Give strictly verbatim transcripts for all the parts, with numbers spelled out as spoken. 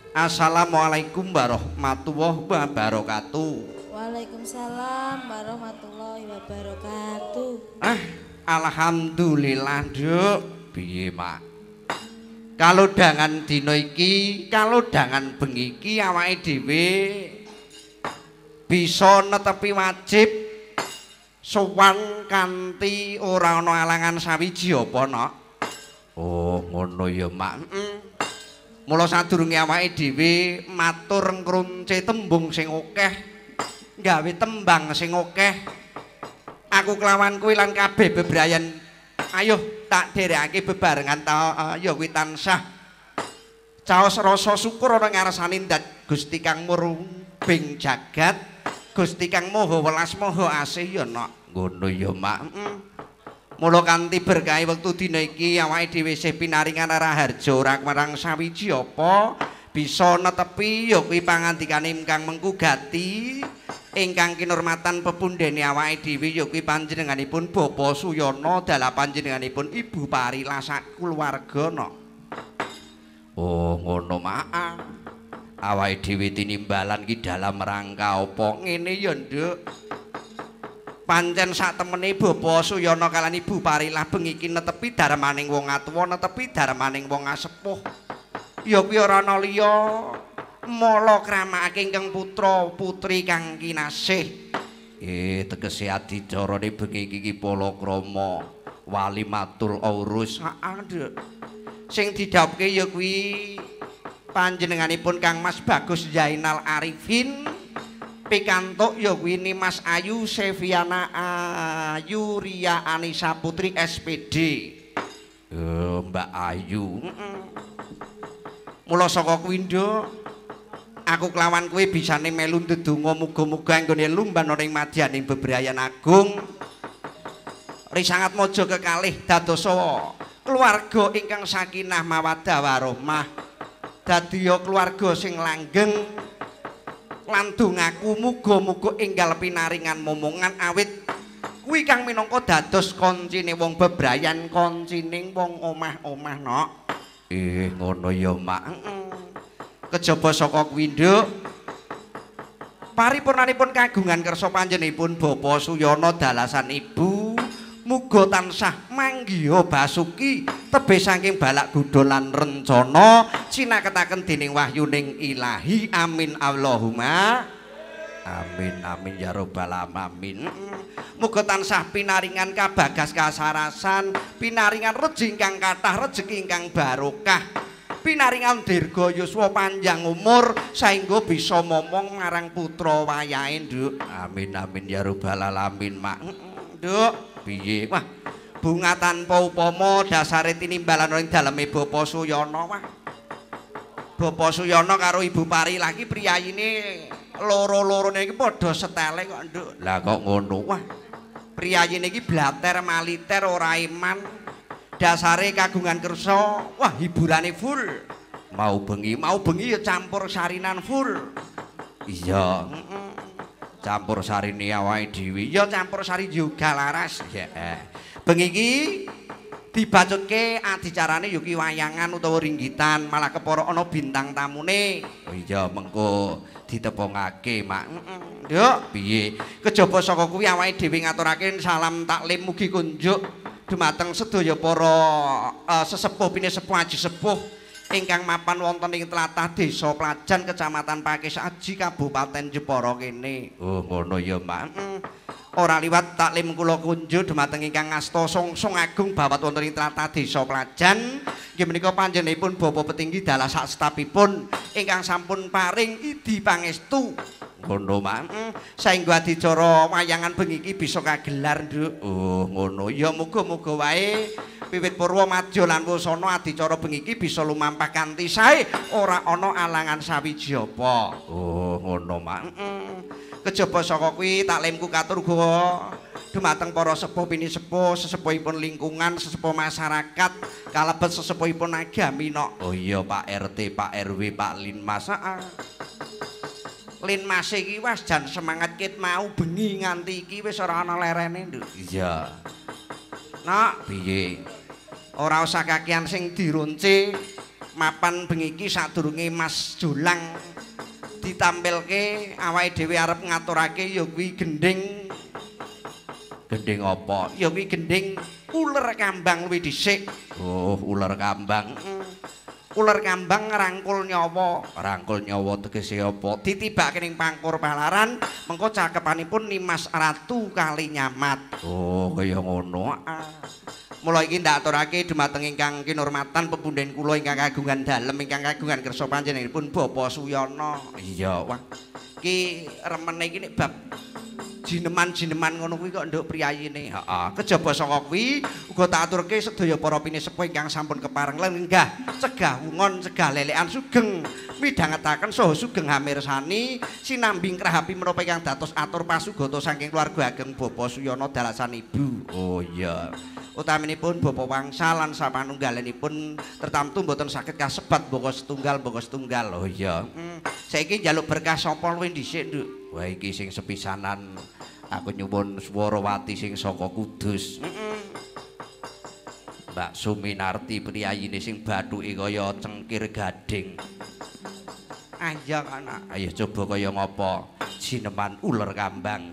Assalamualaikum warahmatullahi wabarakatuh. Waalaikumsalam warahmatullahi wabarakatuh. Ah, alhamdulillah, Nduk. Piye, Mak? Kalau dangan dina iki, kalau dangan bengi iki awake dhewe bisa netepi wajib sowan kanthi ora ana alangan sawiji apa, Nok? Oh, ngono ya, Mak. Heeh. Mula sadurunge awake dhewe matur ngrunce tembung sing akeh, gawe tembang sing akeh. Aku kelawan kuwi lan kabeh bebrayan. Ayo tak dherekake bebarengan ta ya kuwi tansah caos rasa syukur ana ngarsane ndat Gusti Kang Murbing jagat, Gusti Kang Maha Welas Maha Asih ya, Nok. Ngono ya, Mak. Heeh. Mula kanthi berkahe wektu dina iki awake dhewe isih pinaringan raharja ora marang sawiji apa bisa netepi ya kuwi pangandikane ingkang mengku gati ingkang kinurmatan pepundhene awake dhewe ya kuwi panjenenganipun Bapak Suyana dalah panjenenganipun Ibu Parila sak kulawarga, Nok. Oh, ngono, Mak. Awake dhewe tinimbalan ki dalam rangka apa ngene ya, Nduk. Pancen sak temene Bapak Suyana kalan Ibu Parilah bengi iki netepi darmaning wong atuwa, netepi darmaning wong asepuh. Ya kuwi ora ana liya mala kramakake ingkang putra putri kang kinasih. Eh tegese adicarane bengi iki palakrama wali matul urus. Heeh, sing didhawuhke ya kuwi panjenenganipun Kang Mas Bagus Zainal Arifin. Pikantuk ya kuwi Mas Ayu Seviana Ayu Ria Anisa Putri S P D. Oh, Mbak Ayu. Heeh. Mula saka kuwi, Nduk, aku kelawan kowe bisane melu ndedonga muga-muga anggone lumban ana ing madyaning bebrayan agung. Risangat mojo kekalih dadosa keluarga ingkang sakinah mawaddah warahmah. Dadi keluarga sing langgeng. Landung aku muga-muga enggal pinaringan momongan awit kuwi kang minangka dados koncine wong bebrayan, koncine wong omah-omah, Nok. Eh ngono ya, Mak. Heeh. Kejaba saka kuwi, Nduk, paripurnanipun kagungan kersa panjenenganipun Bapak Suyana dalasan Ibu muga tansah manggiha basuki tebih saking balak gudha lan rencana sinaketaken dening wahyuning Ilahi. Amin Allahumma amin amin ya rabbal alamin. Muga tansah pinaringan kabagas kasarasan, pinaringan rejeki ingkang kathah, rejeki ingkang barokah, pinaringan dirga yuswa panjang umur saengga bisa momong marang putra wayahe, Nduk. Amin amin ya rabbal alamin, Mak. Nduk, piye? Wah, bunga tanpa upama dasare tinimbalan ing daleme Bapak Suyana. Wah, Bapak Suyana karo Ibu Parilah iki priyayine loro-lorone iki padha setele kok, Nduk. Lah kok ngono? Wah, priyayine iki blater maliter ora iman. Dasare kagungan kersa, wah hiburane full. Mau bengi, mau bengi ya campur sarinan full. Iya, heeh. Campur sarine awake dhewe ya campur sari juga laras ya. Bengi iki dibacutke adicarane ya ki wayangan utawa ringgitan, malah kepara ana bintang tamune. Oh iya mengko ditepungake, Mak. Heeh. Nduk, piye? Kejaba saka kuwi awake dhewe ngaturake salam taklim mugi kunjuk dumateng sedaya para uh, sesepuh pinesepuh aji sepuh ingkang mapan wonten ing tlatah Desa Plajan Kecamatan Pakis Aji Kabupaten Jepara kene. Oh ngono ya, Mak. Mm. Ora liwat taklim kula kunjuk dumateng ingkang ngasta songsong agung bawat wonten ing tlatah Desa Plajan. Nggih menika panjenenganipun Bapak Petinggi dalah sak stafipun ingkang sampun paring idi pangestu. Ngono, Mak. Mm. Saengga adicara wayangan bengi iki bisa kagelar, Nduk. Oh ngono. Ya muga-muga wae wiwit purwa madya lan wusana adicara bengi iki bisa lumampah kanthi sae, ora ana alangan sawiji apa. Oh, ngono, Mak. Heeh. Kejaba saka kuwi taklimku katur guwa dumateng para sepuh pinisepuh, sesepuhipun lingkungan, sesepuh masyarakat, kalebet sesepuhipun agami, Nok. Oh iya, Pak R T, Pak R W, Pak Linmas. Heeh. Linmas iki wis jan semangat kit mau bengi nganti iki wis ora ana lerene, Nduk. Iya. Nak, piye? Ora usah kakean sing dirunci, mapan bengi iki sadurunge Mas Jolang ditampilke awake dhewe arep ngaturake ya kuwi gending. Gending apa? Ya kuwi gending uler kambang luwih dhisik. Oh, uler kambang. Uler kambang ngrangkul nyawa. Rangkul nyawa tegese apa? Ditibake ning pangkur palaran, mengko cakepanipun Nimas Ratu Kali Nyamat. Oh, kaya ngono. Ah. Mula iki ndak aturake dumateng ingkang kinurmatan pepundhen kula ingkang kagungan dalem ingkang kagungan kersa panjenenganipun Bapak Suyono. Iya, wah. Ki remene iki nek bab jineman-jineman ngono kuwi kok nduk priyayine. Heeh. Kejaba saka kuwi uga tak aturke sedaya para pinesepuh ingkang sampun kepareng lenggah cegah wungon cegah lelekan sugeng midhangetaken saha sugeng hamirsani sinambi krahapi menapa ingkang dados atur pasugata saking keluarga ageng Bapak Suyono dalasan ibu. Oh iya. Utaminipun Bapak Wangsa lan sapanunggalanipun tertamtu mboten saged kasebat mboko setunggal mboko setunggal. Oh iya. Hmm. Saiki njaluk berkah sapa luwih dhisik, Nduk? Wah iki sing sepisanan aku nyuwun Swarawati sing saka Kudus. Heeh. Mbak Suminarti priyayine sing bathuke kaya cengkir gading. Ah iya kana. Ayo coba kaya ngapa? Jineman uler kambang.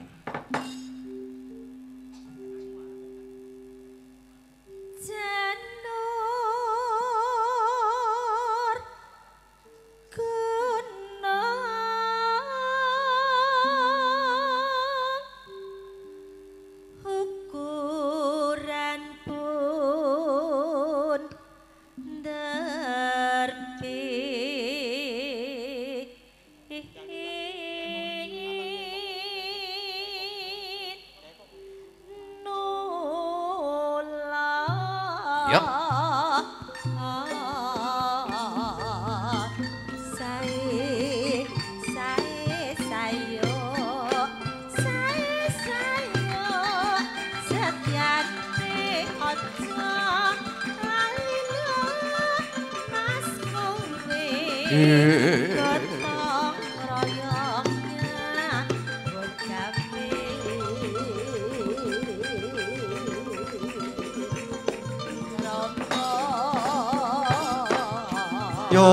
Yo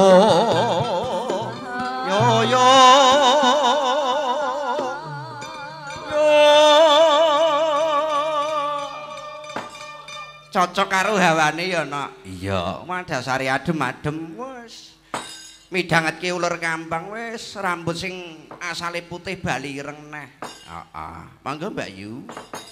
yo yo yo cocok karo hawane ya nak. Iya, mah dasare adem-adem wis. Midhangetke uler kambang wis rambut sing asale putih bali ireng neh. Heeh. Monggo Mbak Yu.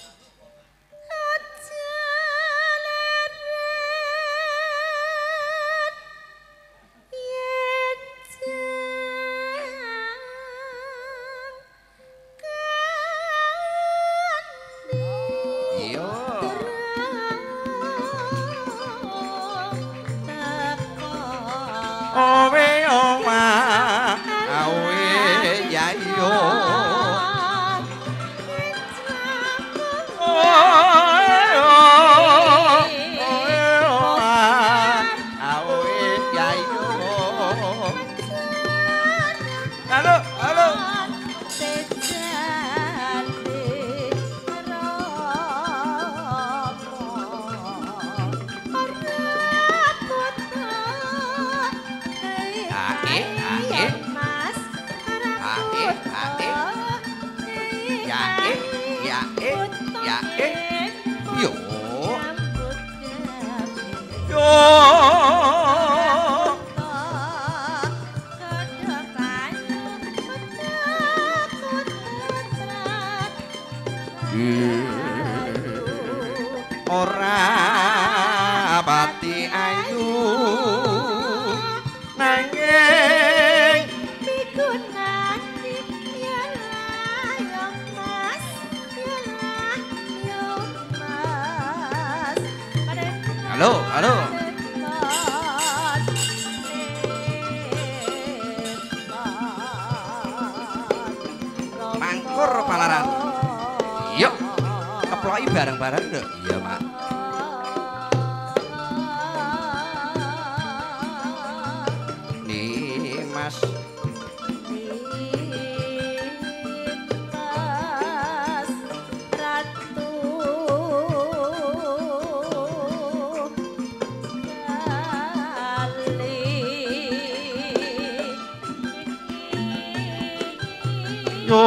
Ora pati ayu nanging migunani yen ayo Mas yen ayo Mas. Halo, halo. Mangkur palaran. Yuk. Keploki bareng-bareng lho. Iya, Mak. Nih, Mas. Ratu Kali yo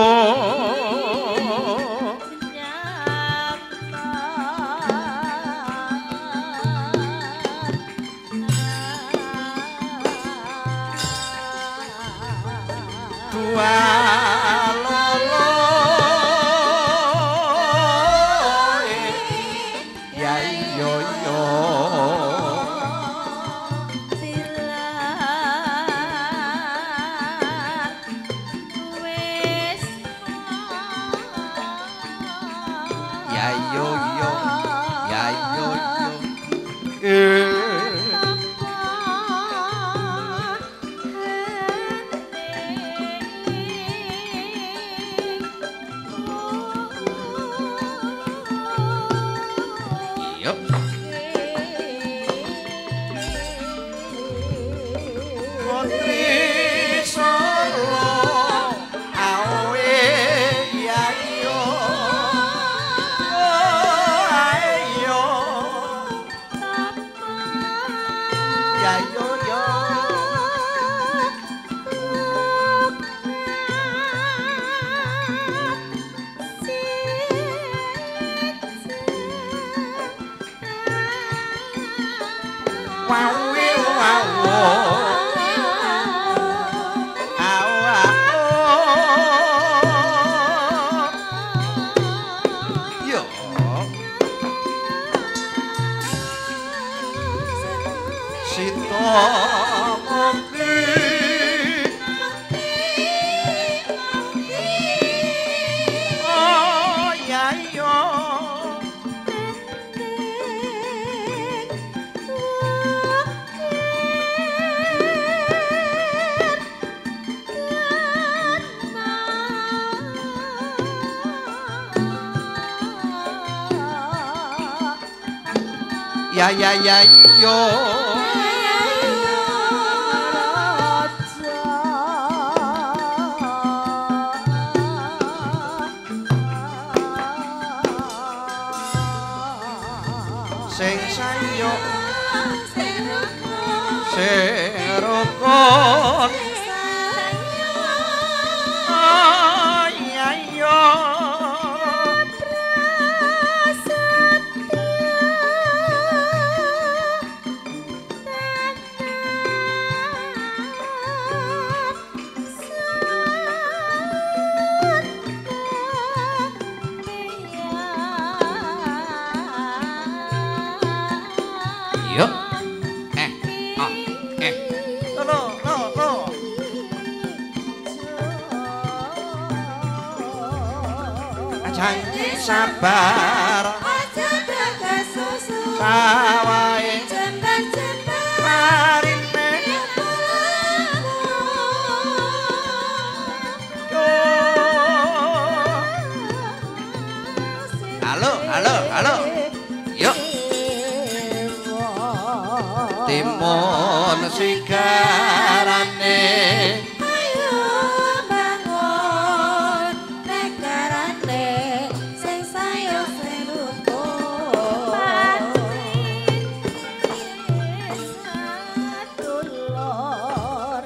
ya ya ya yo sing sayo sing rukun oh ya yo Yuk, eh, oh, eh, lo, lo, lo. Janji sabar, aja daga susu, sawae jembar-jembar, marine. Halo, halo, halo. Yuk. Timun sigarane ayo bangun negarane sing sayo sing rukun sadulur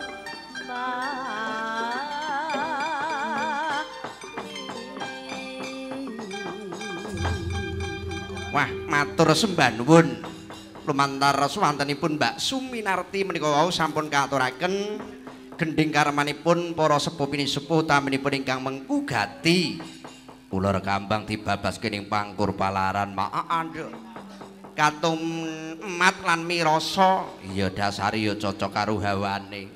wah matur sembah nuwun lumantar swantenipun Mbak Suminarti menika wau sampun katuraken gending karmanipun para sepuh pinisepuh taminipun ingkang mengkugati ular kambang dibabaske ning pangkur palaran maanduk katum emat lan mirasa ya dasare ya cocok karo hawane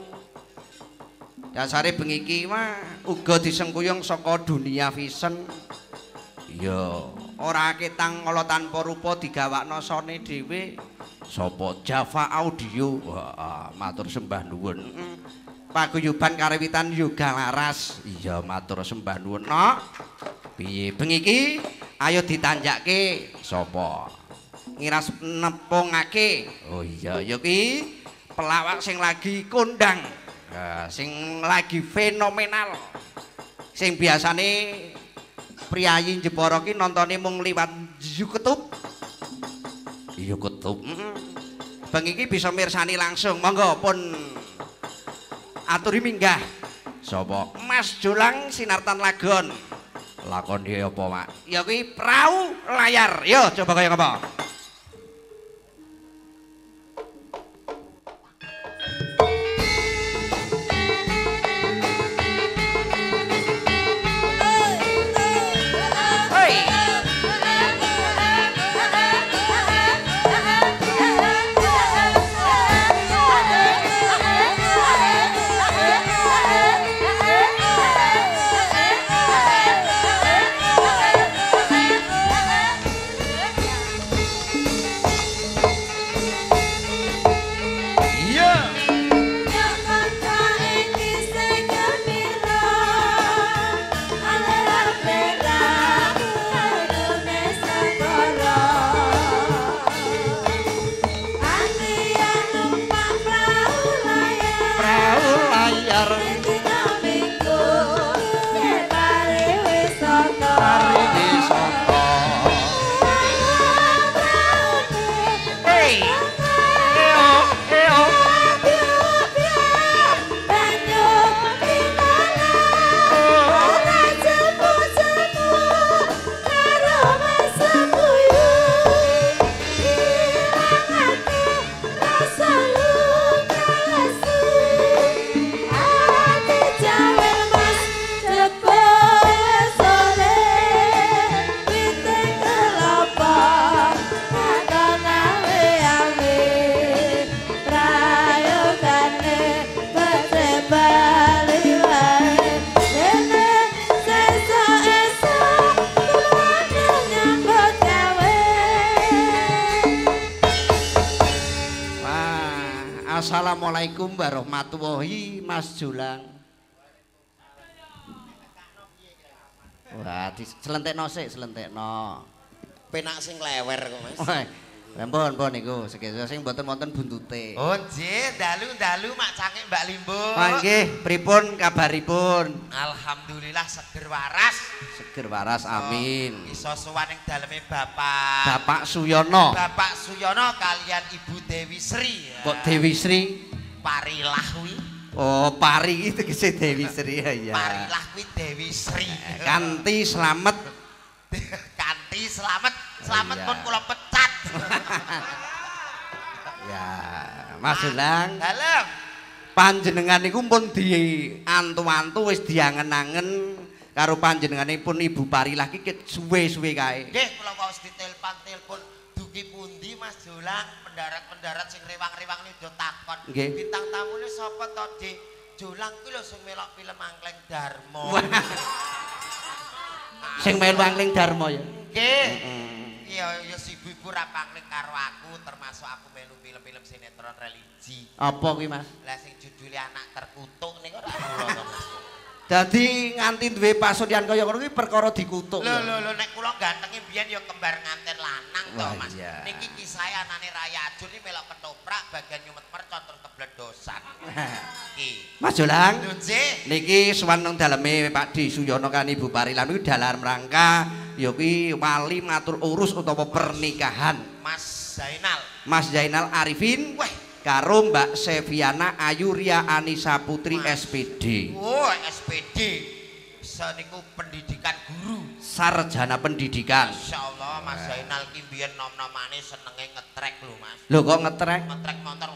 dasare bengi iki mah uga disengkuyung saka dunia vision ya ora ketang kala tanpa rupa digawakno sone dhewe sapa Java Audio wah matur sembah nuwun paguyuban karewitan yoga laras iya matur sembah nuwun no piye bengi iki ayo ditanjakke sapa ngiras nepungake oh iya ya ki pelawak sing lagi kondang nah, sing lagi fenomenal sing biasane priyayi Jepara ki nontone mung liwat YouTube. YouTube. Heeh. Bang iki bisa mirsani langsung. Monggo pun aturi minggah. Sapa? Mas Jolang sinartan lagon. Lakon iki apa, Mak? Ya kuwi Prau Layar. Yo coba kaya apa? Assalamualaikum warahmatullahi Mas Jolang. Wah, diselentekno sik, selentekno. Penak sing lewer kok, Mas. Ampun, ampun niku, sing mboten wonten buntute. Oh, nggih, dalu-dalu Mak Cangik Mbak Limbo. Ah nggih, pripun kabaripun? Alhamdulillah seger waras. Seger waras, amin. Iso sowan ing daleme Bapak. Bapak Suyono. Bapak Suyono kalian Ibu Dewi Sri. Kok Dewi Sri? Parilah kuwi. Oh, pari iki tegese Dewi Sri ya. Parilah kuwi Dewi Sri. Kanthi slamet. Kanthi slamet. Slamet pun kula pecat. Ya, Mas Jolang. Halo. Panjenengan niku pun diantu-antu wis diangen-angen karo panjenenganipun Ibu Parilah iki suwe-suwe kae. Nggih, kula wis ditelepon-telepon dugi pundi Mas Jolang, pendarat-pendarat sing rewang-rewang niku takon. Bintang tamune sapa to, Dik? Jolang kuwi lho sing melok film Angkleng Darmo. Sing melu Angkleng Darmo ya. Nggih. Iya, ya si ibu-ibu ra pangling karo aku, termasuk aku melu film-film sinetron religi. Apa kuwi, Mas? Lah sing judule Anak Terkutuk niku ora kula to, Mas. Dadi nganti duwe pasuryan kaya ngono kuwi perkara dikutuk. Lho lho lho nek kula gantenge biyen ya kembar nganten lanang to, Mas. Iya. Niki kisah anane Raya Ajur iki melok ketoprak bagian nyumet mercon terus kebledosan. Iki. Mas Jolang. Lho, Cik. Niki sowan nang daleme Pak Di Suyono kan Ibu Parilah niku dalam rangka ya kuwi wali matur urus utawa pernikahan Mas Zainal. Mas Zainal Arifin. Wah, karo Mbak Seviana Ayuria Anissa Putri S P D. Oh, S P D. Seniku pendidikan guru. Sarjana pendidikan. Insyaallah Mas Zainal ki biyen nom-nomane senenge ngetrek lho, Mas. Lho kok ngetrek? Ngetrek motor.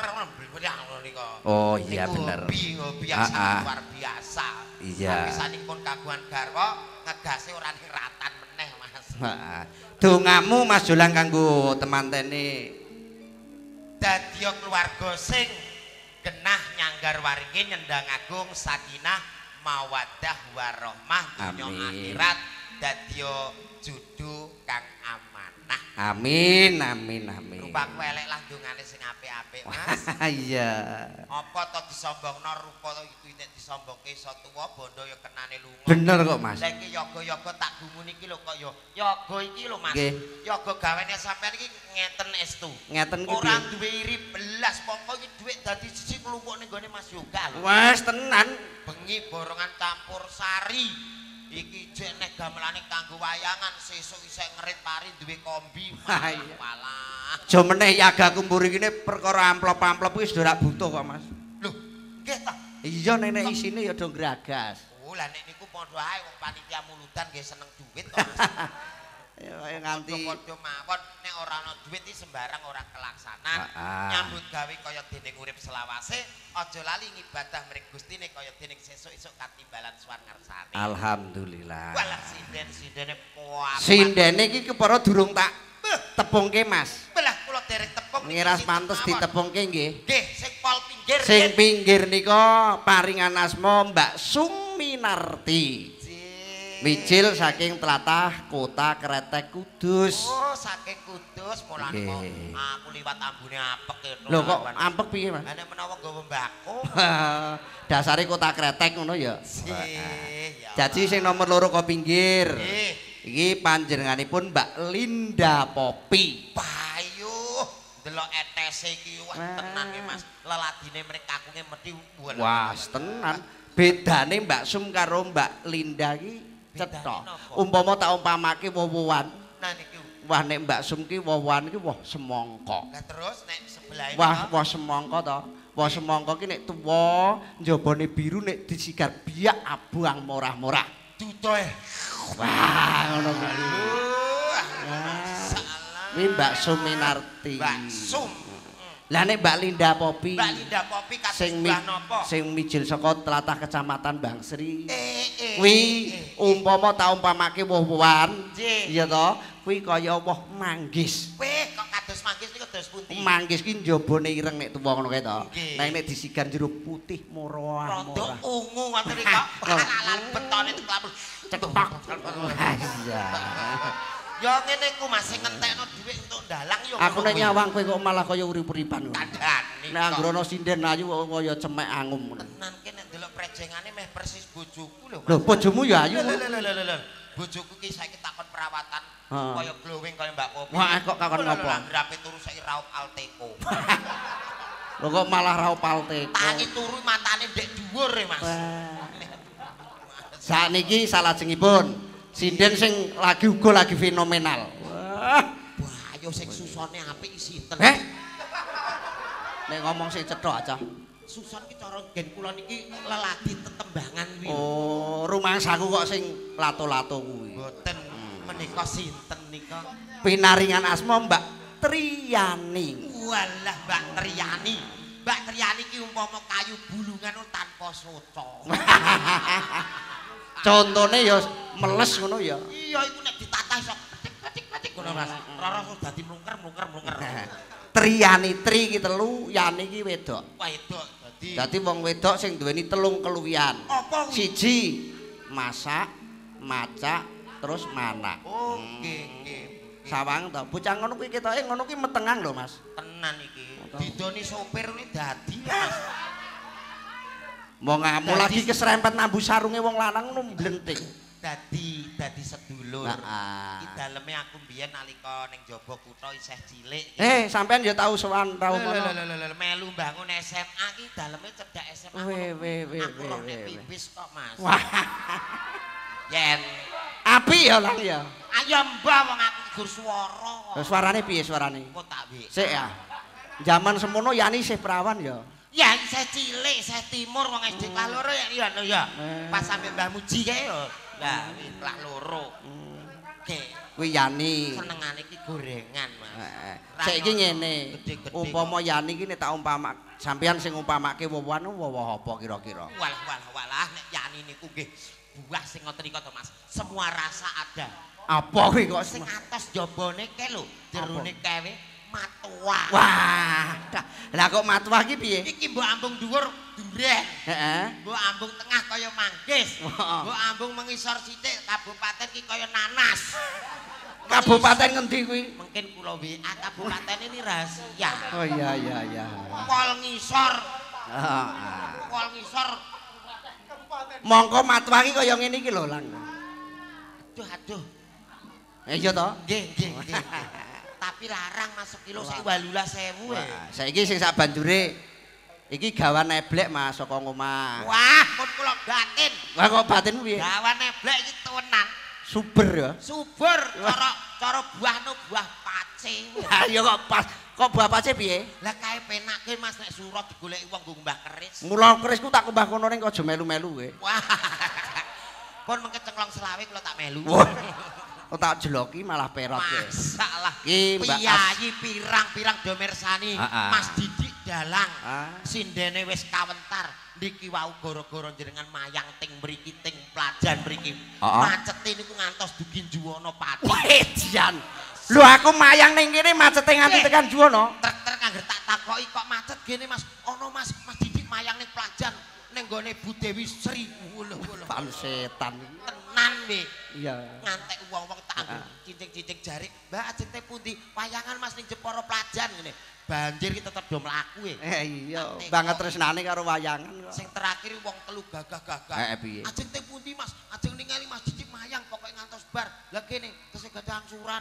Oh iya bener. Hobi, hobi yang sangat luar biasa. Iya. Sawisanipun kagungan garwa ngegase ora ning ratan meneh, Mas. Heeh. Dongamu Mas Jolang kanggo temantene Dadya keluarga sing genah nyanggar waringe nyendang agung sakinah mawaddah warahmah dunya akhirat dadya judu kang amanah. Amin amin amin. Rupaku elek lah dongane sing apik-apik, Mas. Iya. Apa to disombongno rupa itu nek disombongke iso tuwa bondo ya kenane lunga. Bener kok, Mas. Lah iki yoga-yoga tak gumuni iki lho kok ya yoga iki lho, Mas. Nggih. Yoga gawene sampean iki ngeten estu. Ngeten iki. Ora duwe iri belas pokok iki dhuwit dadi siji klumpuk ning gone Mas Yoga lho. Wes tenan. Bengi borongan campur sari. Iki jek nek gamelane kanggo wayangan sesuk isih ngerit pari duwe kombi. Walah. Jo meneh yaga kumpur iki perkara amplop-amplop wis ora butuh kok, Mas. Lho, nggih ta? Iya nek isine ya do gragas. lah nek niku padha ae wong panitia muludan nggih seneng duit kok Mas. Ya kaya nganti padha mawon nek ora ana duit iki sembarang ora kelaksana. Nyambut gawe kaya dene urip selawase, aja lali ngibadah mring Gustine kaya dene sesuk-esuk katimbalan suwan ngarsane. Alhamdulillah. Walah sinden-sindene puas. Sindene iki kepara durung tak tepungke Mas. Belah kula derek tepung Ngiras pantes ditepungke nggih. Nggih, sing pol pinggir. Sing pinggir nika paringan asma Mbak Suminarti. Mijil saking tlatah Kota Kretek Kudus. Oh, saking Kudus mulane kok aku liwat ambune apek ngono. Lho kok ampek piye, Mas? Lah nek menawa nggawa mbako. Dasare Kota Kretek ngono ya. Sih, Jadi sing nomor loro kok pinggir. Nggih. Iki panjenenganipun Mbak Linda Popi. Payu delok E T S iki wah tenan iki Mas. Leladine mrek kakunge medhi bulan. Wah, tenan. Bedane Mbak Sum karo Mbak Linda iki cetha. Umpama tak umpamake wowoan. Nah niki. Wah nek Mbak Sum ki wowoan iki wah semangka. Lah terus nek sebelah ini. Wah, wah semangka to. Wah semangka ki nek tuwa, njabane biru nek disigar biak abang morah-morah. Dudoe. Wah, ngono kuwi. Salah. Kuwi Mbak Suminarti. Mbak Sum. Lah nek Mbak Linda Popi. Mbak Linda Popi kados sing sebelah napa? Sing mijil saka tlatah Kecamatan Bangsri. Eh eh. Kuwi umpama tak umpamake woh-wohan. Nggih. Iya to? Kuwi kaya woh manggis. Weh kok kados manggis niku kados pundi? Manggis ki njabane ireng nek tuwa ngono kae to. Nggih. Nek nek disigar jero putih murah. Rodok ungu ngoten iki kok. Lan betone teklapur. Cetok. Iya. Ya ngene ku Mas sing ngentekno dhuwit untuk dalang yo. Aku nek nyawang kowe kok malah kaya urip-uripan. Kandhane. Nek anggrono sinden ayu kaya cemek angum. Tenan ki nek delok prejengane meh persis bojoku lho. Lho bojomu ya ayu. Lho lho lho lho. Bojoku ki saiki takon perawatan kaya glowing kaya Mbak Popi. Wah kok kakon ngopo? Rapi turu saiki raup Alteco. Lho kok malah raup Alteco. Tangi turu matane ndek dhuwur e Mas. Sakniki salajengipun sinden sing lagi uga lagi fenomenal. Wah, wah ayo sing susone apik sinten? Eh? Nek ngomong sing cetha aja. Suson ki cara gen kula niki leladi tetembangan kuwi. Oh, rumangsaku kok sing lato-lato kuwi. Mboten menika sinten nika? Pinaringan asma Mbak Triyani. Walah Mbak Triyani. Mbak Triyani ki umpama kayu bulungan tanpa soco. Contone ya meles ngono ya. Iya iku nek ditatah iso ketik-ketik ngono Mas. Rara dadi mlungker-mlungker-mlungker. Triyani tri iki telu, Yani iki wedok. Wedok dadi. Dadi wong wedok sing duweni telung keluwihan. Apa kuwi? Siji masak, macak, terus manak. Oh, nggih nggih. Sawang to. Bocah ngono kuwi ketoke ngono kuwi metengan lho Mas. Tenan iki. Didoni sopir kuwi dadi Mas. Mau ngamu lagi keserempet nambu sarunge wong lanang ngono mblenting. Dadi dadi sedulur. Heeh. Iki daleme aku mbiyen nalika ning jaba kutha isih cilik. Eh, sampean ya tau sowan tau kono. Melu mbangun S M A ki daleme cedhak S M A. Weh weh weh Aku roh nek weh. pipis kok Mas. Wah. Yen Api ya lang ya. ayo mbah wong aku gur swara. Lah suarane piye suarane? Kok tak wik. Sik ya. Zaman semono Yani isih perawan ya. Ya isih cilik, isih timur wong S D kelas loro ya ya ya. Pas sampe Mbah Muji kae yo. Lah kelas loro. Oke. Kuwi Yani. Senengane iki gorengan, Mas. Heeh. Saiki ngene. Umpama Yani iki nek tak umpama sampean sing umpamake wowoan wowoh apa kira-kira? Walah walah walah nek Yani niku nggih buah sing ngoten niku to Mas. Semua rasa ada. Apa kuwi kok Sing atas jabone ke lho, jerone kewe matuah. Wah. Lah kok matuah iki piye? Iki mbok ambung dhuwur dureh. Heeh. Mbok ambung tengah kaya manggis. Mbok ambung mengisor sithik kabupaten ki kaya nanas. Kabupaten ngendi kuwi? Mungkin kula W A kabupaten ini rahasia. Oh iya iya iya. Pol ngisor. Heeh. Pol ngisor. Mongko matuah iki kaya ngene iki lho, Lang. Aduh aduh. Eh iya to? Nggih nggih nggih. Tapi larang masuk kilo saiki wolulas ewu e. Saiki sing sak banjure iki gawan neblek Mas saka ngomah. Wah, pun kula batin. Wah kok batin piye? Gawan neblek iki tenan. Subur ya. Subur cara cara buahno buah pace. Ha ya kok pas kok buah pace piye? Lah kae penake Mas nek surat digoleki wong nggo mbah keris. Mula kerisku tak kumbah kono ning aja melu-melu kowe. Wah. Pun mengke cenglong selawe kula tak melu. Oh tak jeloki malah perot ya. Masalah. Ki Mbak Piyayi pirang-pirang do mirsani Mas Didik Dalang. Ah. Sindene wis kawentar. Niki wau gara-gara jenengan mayang ting mriki ting Plajan mriki. Macete niku ngantos dugi Juwana Pati. Wedian. Lho aku mayang ning kene macete nganti tekan Juwana. Trek-trek angger tak takoki kok macet gene Mas. Ono Mas Mas Didik mayang ning Plajan ning gone Bu Dewi Sri. Lho lho. Pan setan. Tenan we. Iya. Ngantek wong-wong tak cincing-cincing jari. Mbak ajente pundi? Wayangan Mas ning Jepara Plajan ngene. Banjir iki tetep do mlaku e. Eh iya, banget tresnane karo wayangan kok. Sing terakhir wong telu gagah-gagah. Heeh piye? Ajeng teng pundi Mas? Ajeng ningali Mas Didik mayang pokoke ngantos bar. Lah kene tesih gadah angsuran.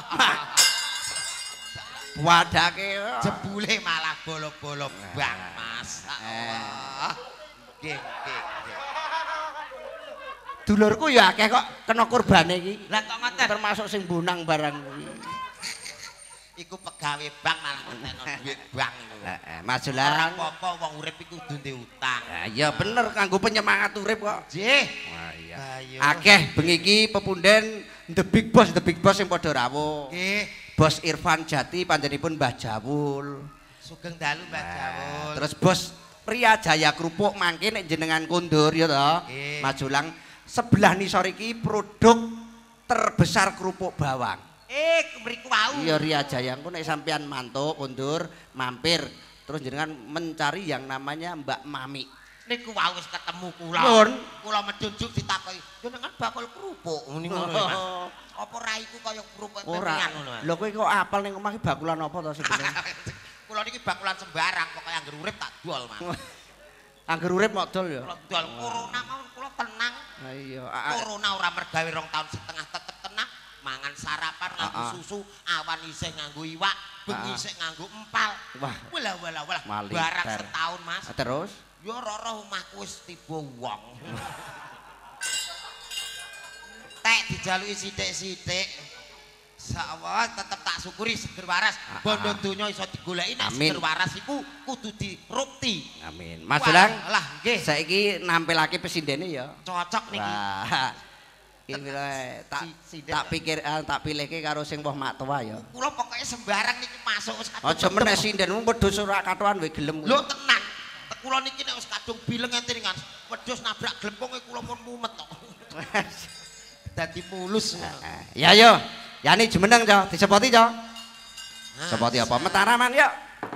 Wadake jebule malah bolo-bolo bang Mas. Allah. Nggih, nggih, nggih. Dulurku ya akeh kok kena kurbane iki. Lah kok ngoten termasuk sing bonang barang kuwi. Iku pegawe bank malah ngentekno duit bank iku. Heeh, majelang. Ora apa-apa wong urip iku kudu ndek utang. Ha iya bener kanggo penyemangat urip kok. Nggih. Wah iya. Ayo. Akeh bengi iki pepunden the big boss, the big boss sing padha rawuh. Nggih. Bos Irfan Jati panjenipun Mbah Jawul. Sugeng dalu Mbah Jawul. Terus bos Pria Jaya Krupuk mangke nek jenengan kondur ya to. Majulang sebelah nisor iki produk terbesar kerupuk bawang. Eh, mriku wau. Iya Ria Jaya engko nek sampean mantuk kondur mampir terus jenengan mencari yang namanya Mbak Mami. Niku wau wis ketemu kula. Nun. Kula medunjuk ditakoki, "Jenengan bakul kerupuk." Ngono lho, Mas. Apa raiku kaya kerupuk pemengan ngono, Mas? Lho kowe kok apal ning omah bakulan apa to sebenarnya? Kula niki bakulan sembarang, pokoke angger urip tak dol, Mas. Angger urip mok dol ya. Kula dol corona mawon kula tenang. Ha iya. Corona ora mergawe rong tahun setengah tetep tenang. Mangan sarapan nganggo susu, awan isih nganggo iwak, bengi isih nganggo empal. Wah. Wala wala wala. Malih, Barang Ter. setahun, Mas. Terus? Yo ora-ora omahku wis tiba wong. Tek dijaluki sithik-sithik. Sawah tetep tak syukuri seger waras. Bondo donya iso digoleki nek seger waras iku kudu dirukti. Amin. Mas Jelang. Lah nggih. Saiki nampilake pesindene ya. Cocok niki. Wah. Iki tak tak pikir tak pilihke karo sing woh mak tua ya. Kula pokoke sembarang niki masuk wis kadung. Aja men nek sindenmu wedhus ora katoan wae gelem. Lho tenang. Kula niki nek wis kadung bileng enten kan wedhus nabrak glepung kula pun mumet kok. Dadi mulus. Ya yo. Yani jemeneng co, disepoti co. Sepoti apa? Metaraman yuk.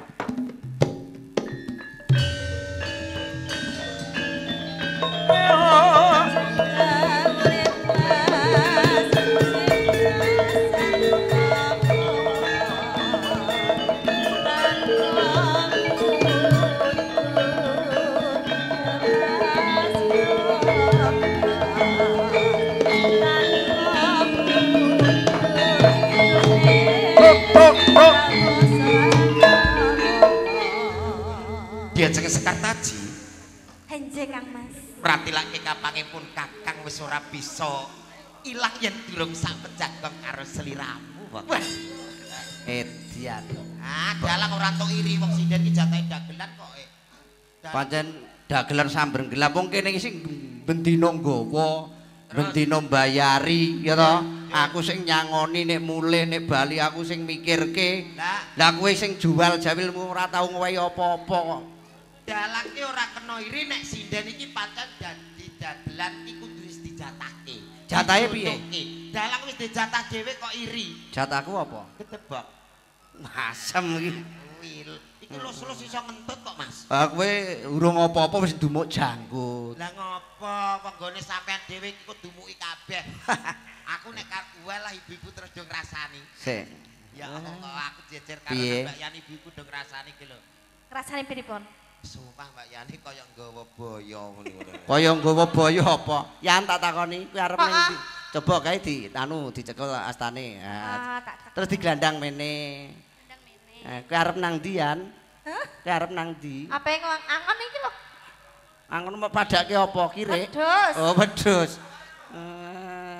Diajeng Sekartaji. Henje Kang Mas. Pratilake kapangipun Kakang wis ora bisa ilang yen durung sak pejagong karo sliramu. Wah. Edian. Ah, dalang ora entuk iri wong sinden iki jatahe dagelan kok. Pancen dagelan sambreng gelap wong kene iki sing bendina nggawa, bendina mbayari ya to. Aku sing nyangoni nek mulih nek bali aku sing mikirke. Lah kowe sing jual jawilmu ora tau ngowahi apa-apa kok. Dalang ki ora kena iri nek sinden iki pancen dadi dagelan iku wis dijatahke. Jatahe piye? Dalang wis dijatah dhewe kok iri. Jatahku apa? Ketebak. Asem iki. Wil. Iki lus-lus iso ngentut kok, Mas. Ah kowe urung apa-apa wis ndumuk janggut. Lah ngopo penggone sampean dhewe iki kok dumuki kabeh. Aku nek karep lah ibu-ibu terus do ngrasani. Sik. Ya Allah aku jejer karo Mbak Yani ibu-ibu do ngrasani ki lho. Rasane pripun? Sumpah Mbak Yani kaya nggawa boyo ngono. Kaya nggawa boyo apa? Yan tak takoni kuwi arep ning ndi? Coba kae di anu dicekel astane. Ah, tak cek. Terus diglandang mene. Ndang mene. Eh, kowe arep nang ndi Yan? Hah? Kowe arep nang ndi? Apa yang ngomong angon iki lho? Angon mau padake apa kirek? Wedhus. Oh, wedhus.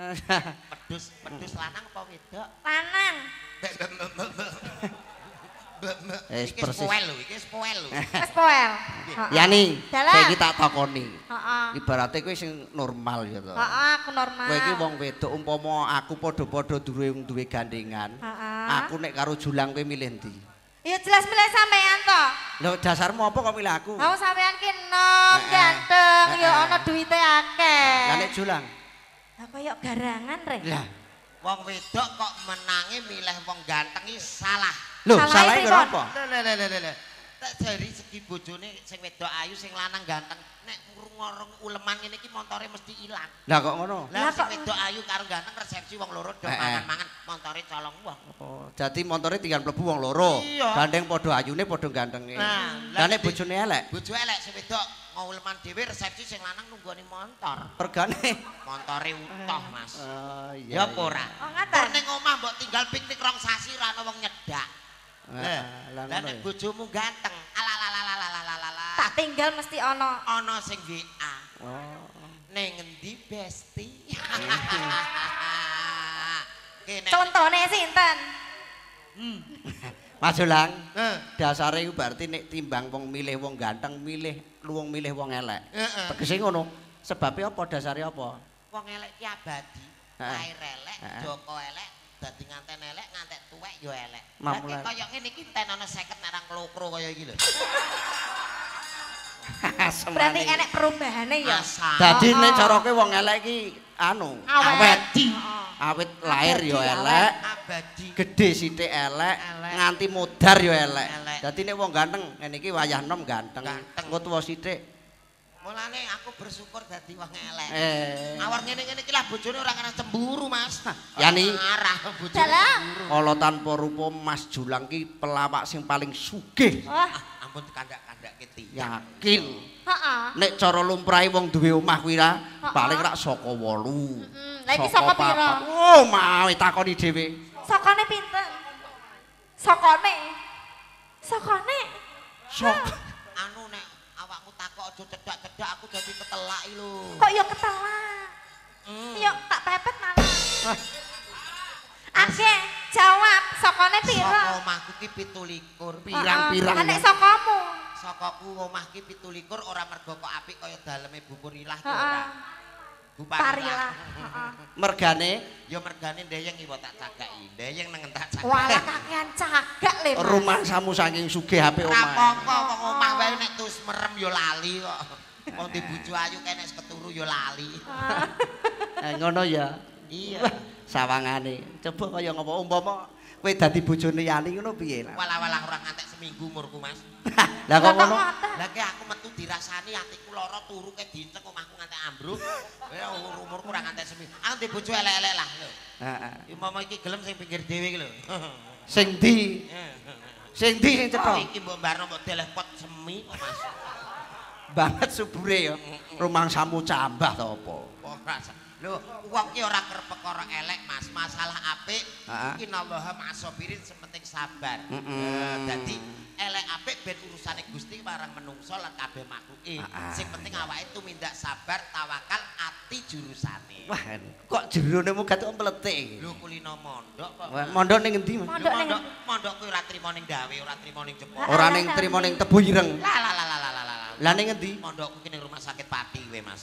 Pedus, pedus lanang apa wedok? Lanang. Wis iki persis. spoil lho, iki spoil lho. Wis poel. Yani, Dalah. saiki tak takoni. Heeh. Ibarate kowe sing normal ya to. Heeh, aku normal. Kowe iki wong wedok umpama aku padha-padha duwe duwe gandengan. Heeh. Aku nek karo Julang kowe milih ndi? Ya jelas milih sampean to. Lho dasarmu apa kok milih aku? Aku sampean ki enom, Heeh. ganteng, ya Heeh. ana duwite akeh. Lah nek Julang? Lah koyo garangan rek. Lah, Wong wedok kok menangi milih wong ganteng iki salah. lho Salahe salahe pripun? kenapa? Lho lho lho lho lho. Tak dari segi bojone sing wedok ayu sing lanang ganteng nek ngurung uleman ngene iki montore mesti ilang. Lah kok ngono? Lah Lah sing kok- wedok ayu karo ganteng resepsi wong loro do Heeh. mangan-mangan montore colong wong. Oh, dadi montore tinggal mlebu wong loro. Iya. Gandeng padha ayune padha gantenge. Nah, Lah nek lah, bojone elek, Bojo elek sing wedok mau uleman dhewe resepsi sing lanang nunggoni montor. regane. Montore utuh, Mas. Oh Ya apa ora? Oh, ngaten. Kok ning omah mbok tinggal piknik rong sasi ora ana wong nyedak. Heeh, lah Lah ngono nek ya. bojomu ganteng, alalalalalalalalala. Tak tinggal mesti ana. Ana sing W A. Oh. Ning ngendi Besti? Kene. Contone sinten? Mas Julang, Heeh. dasare iku berarti nek timbang wong milih wong ganteng milih luwung milih wong elek. Heeh. Tegese ngono. Sebabe apa dasare apa? Wong elek ki abadi. Heeh. Lair elek, Heeh. Joko elek, dadi nganten elek, ngantek tuwek yo elek. Lah Mamulan. kaya ngene iki enten ana seket nek nglokro kaya iki lho. Berarti enek perubahane ya. Masa. Dadi Oh, nek oh. cara kowe wong elek iki anu, Awet. awet. Awet lahir yo Abadi, elek, Abadi. gedhe sithik elek, Elek. nganti modar yo elek. Elek. Dadi nek wong ganteng, ngene iki wayah nom ganteng. Ganteng. Engko tuwa sithik. Mulane aku bersyukur dadi wong elek. Eh, Awar ngene-ngene iki lah bojone ora kena cemburu, Mas. Yani. Marah bojone Dalah. cemburu. ala tanpa rupa Mas Julang ki pelawak sing paling sugih. Wah, Ah, ampun kandak-kandak keti. Yakin. heeh. Nek cara lumrahe wong duwe omah kuwi ra Heeh. paling rak saka wolu. Mm, lah iki saka pira? papat. Oh, mawe takoni dhewe. Sokone pinten? Sokone. Sokone. Sok. Anu nek awakmu takok aja cedak-cedak aku dadi ketelak iki lho. Kok ya ketelak? Hmm. Ya tak pepet malah. Akeh, jawab. Sokone pira? Saka omahku ki pitu likur. Pirang-pirang. Heeh. Lah nek sokomu? Sakaku omah ki pitu likur ora mergo kok apik kaya daleme Bupurilah ki Heeh. ora. Parilah. Heeh. Mergane Ya mergane ndeyeng iwo tak cagaki. Ndeyeng nengen tak cagaki. Walah kakean cagak le. Mas. rumah samu saking sugih H P Ora omah. apa-apa wong omah wae nek terus merem ya lali kok. Wong di bojo ayu kene keturu ya lali. Eh, ngono ya. Iya. Sawangane. Coba kaya ngapa umpama kowe dadi bojone Yani ngono piye lah. Walah-walah ora ngantek seminggu umurku, Mas. Lah kok ngono? Lah ki aku metu dirasani atiku lara turu ke dincek omahku ngantek ambruk. Ya umurku ora ngantek seminggu. Aku di bojo elek-elek lah lho. Heeh. Umpama iki gelem sing pinggir dhewe iki lho. Sing ndi? Sing ndi sing Oh, cetha? iki mbok mbarno mbok telepot semi kok, Mas. Banget subure ya. Rumang samu cambah ta apa? Ora sa- Lho, wong ki ora kerep perkara elek, Mas. Masalah apik Heeh. iki nallaha ma'asabirin sepenting sabar. Mm-mm. Eh, Dadi elek apik ben urusane Gusti marang menungso lan kabeh makhluke. Heeh. Sing penting awake tumindak sabar, tawakal, ati jurusane. Wah, kok jerone muga kok meletik. Lho kulino mondok kok. Wah, mondok ning endi, Mas? Lho, Mondok ning mondok mondok kuwi ora trimo ning gawe, ora trimo ning jepot. Ora ning trimo ning Tebu Ireng. Lah lah lah lah lah lah. lah. Lah ning endi? Mondokku ki ning rumah sakit Pati kowe, Mas.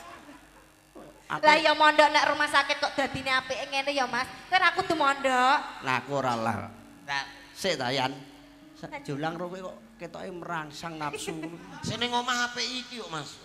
Aku Lah ya mondok nek rumah sakit kok dadine apike ngene ya, Mas. Kan aku kudu mondok. Lah aku ora lah. Lah, Sik ta Yan. Sak Julang ro kowe kok ketoke merangsang nafsu. sing ning omah apik iki kok, Mas.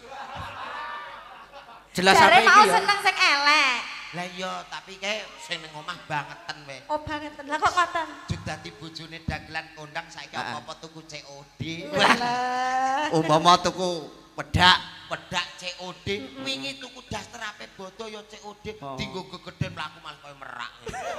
Jelas Jare apa iki mau ya? seneng sing elek. Lah iya, tapi kae sing ning omah bangeten we. Oh banget. Lah kok ngoten? Juk dadi bojone dagelan kondang saiki Heeh. apa-apa tuku C O D. Lah. Umpama tuku pedak Pedak C O D, wingi tuku daster ape bodo ya C O D, Oh. dinggo gegeden mlaku malah koyo merak.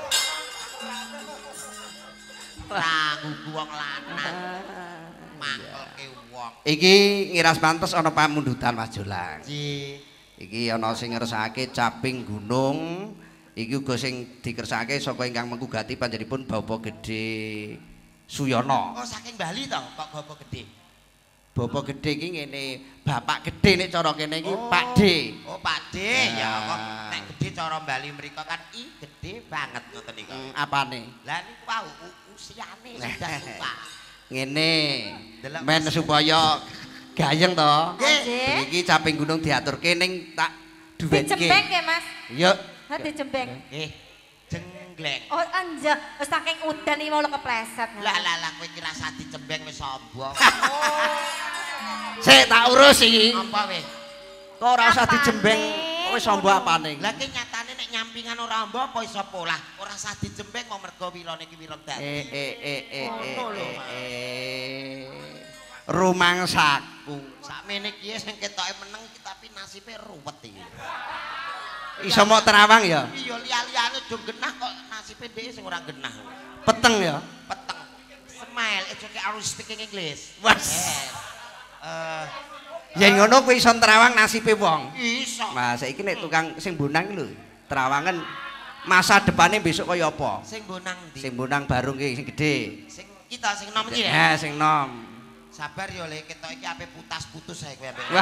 Rangu wong lanang, mangkelke wong. Iki ngiras pantes ana pamundutan Mas Julang. Ji, Iki ana sing ngersakake caping gunung. Iki uga sing dikersakake saka ingkang menggugati panjenenganipun Bapak Gedhe Suyono. oh saking Bali to kok bapak gede. Bapak Gedhe iki ngene, Bapak Gedhe nek cara kene iki Oh. Pak D. Oh, Pak D, ya kok nek gede cara Bali mriko kan i gede banget ngoten niku. Hmm, apane? Lah niku wau u- usiane sudah tua. Ngene. Men supaya gayeng to. Nggih. Iki caping gunung diaturke ning tak duwetke. Dijembeng ya, Mas? Iya. Ha dijembeng. Nggih. Jenggleng. Oh, anja, wis saking udan iki mau kepleset. Lah lah lah kowe iki rasa dijembeng wis sombong. Sik tak urus iki. Apa weh? Kok ora usah dijembeng. Wis sombong apane? Lah ki nyatane nek nyampingan ora amba apa iso polah. Ora usah dijembeng kok mergo wilone iki wilon dadi. Eh eh eh eh Ngono lho, eh, Mas. eh. Rumangsaku. Sakmene ki sing ketoke meneng iki tapi nasibe ruwet iki. Iso mok terawang ya? Iya liya-liyane do genah kok nasibe dhewe sing ora genah. Peteng ya? Peteng. Smile, it's okay, I will speaking English. Wes. Eh, Yen ngono kuwi iso terawang nasibe wong. iso. Mas saiki nek tukang sing bonang lho, terawangan masa depane besok kaya apa? Sing bonang ndi? Sing bonang barung ki sing gedhe. Sing kita sing nom iki Ya, ya. sing nom. Sabar yo le ketok iki ape putas-putus ae kowe ape.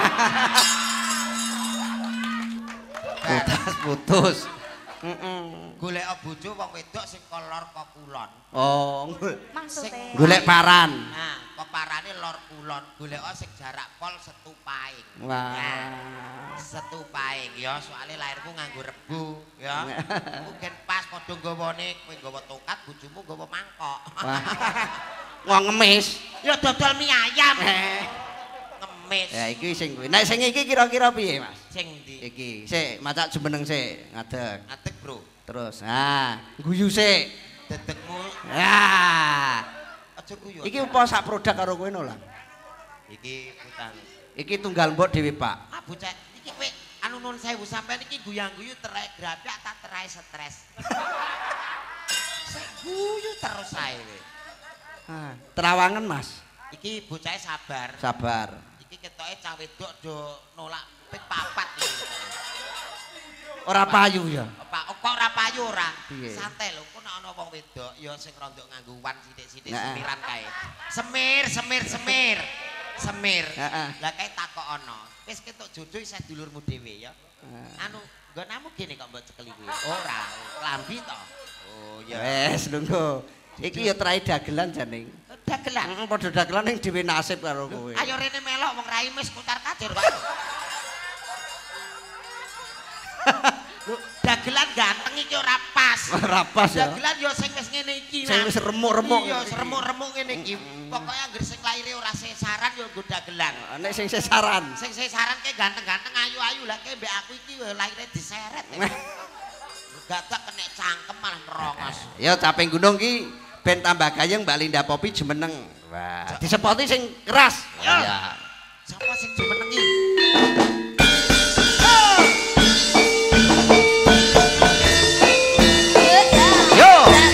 Putus putus. Heeh. Golek bojo wong wedok sing kolor kok kulon. Oh, Maksudnya. golek paran. Nah, keparane lor kulon, golek sing jarak pol setupaing. Wah. Nah, setupaing ya, soalnya lahirku nganggo rebu ya. Mungkin pas padha nggawane kowe nggawa tongkat, bojomu nggawa mangkok. Wah. Wong ngemis. Ya dodol mie ayam. Ngemis. Ya iki sing kuwi. Nek sing iki kira-kira piye, Mas? Sing ndi? Iki, sik macak jumeneng sik, ngadeg. Ngadeg, Bro. Terus, nah, guyu sik. Dedegmu Nah. aja guyu. Iki apa sak produk karo kowe no, Lang? Iki utang. Iki tunggal mbok dhewe, Pak. Ah bocah, iki kowe anu nun sewu sampean iki guyang-guyu terai grabyak tak terai stres. Sik guyu terus ae kowe. Ah, terawangan, Mas. Iki bocahe sabar. Sabar. Iki ketoke cah wedok do nolak ping papat iki. Ora payu ya. Pak, kok ora payu ora? Piye? Santai lho, kok nek ana wong wedok ya sing rondok nganggo wan sithik-sithik Heeh. semiran kae. Semir, semir, semir. Semir. Heeh. Lah kae takokono. Wis ketok jodoh isih dulurmu dhewe ya. Anu, nggonamu gene kok mbok cekeli kuwi. Ora, lambi to. Oh ya. Wes, nunggu. Iki ya trai dagelan janing. Dagelan. Heeh, padha dagelan ning dhewe nasib karo kowe. Ayo rene melok wong rai mis kutar-kadir, Pak. Lho, dagelan ganteng iki ora pas. Ora pas ya. Dagelan yo sing wis ngene iki. Sing wis remuk-remuk. Iya, remuk-remuk ngene iki. Pokoke anggere sing laire ora sesaran yo nggo dagelan. Nek sing sesaran. Sing sesaran ke ganteng-ganteng ayu-ayu lah ke mbek aku iki yo laire diseret. Gatak kena cangkem malah merongos. Ya caping gunung ki ben tambah gayeng Mbak Linda Popi jemeneng. Wah, disepoti sing keras. Ya. Sapa sing jumenengi? Yo.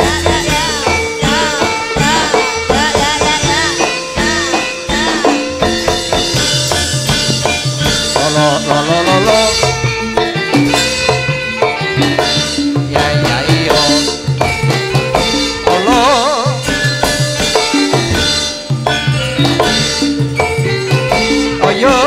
Lo lo lo lo lo. Ya ya iyo. Lo. Oh yo.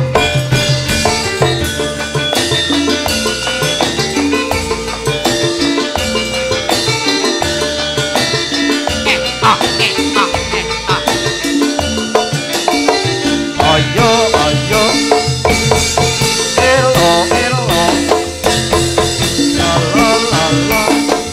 Ayo, ayo, elo, elo, la la la la.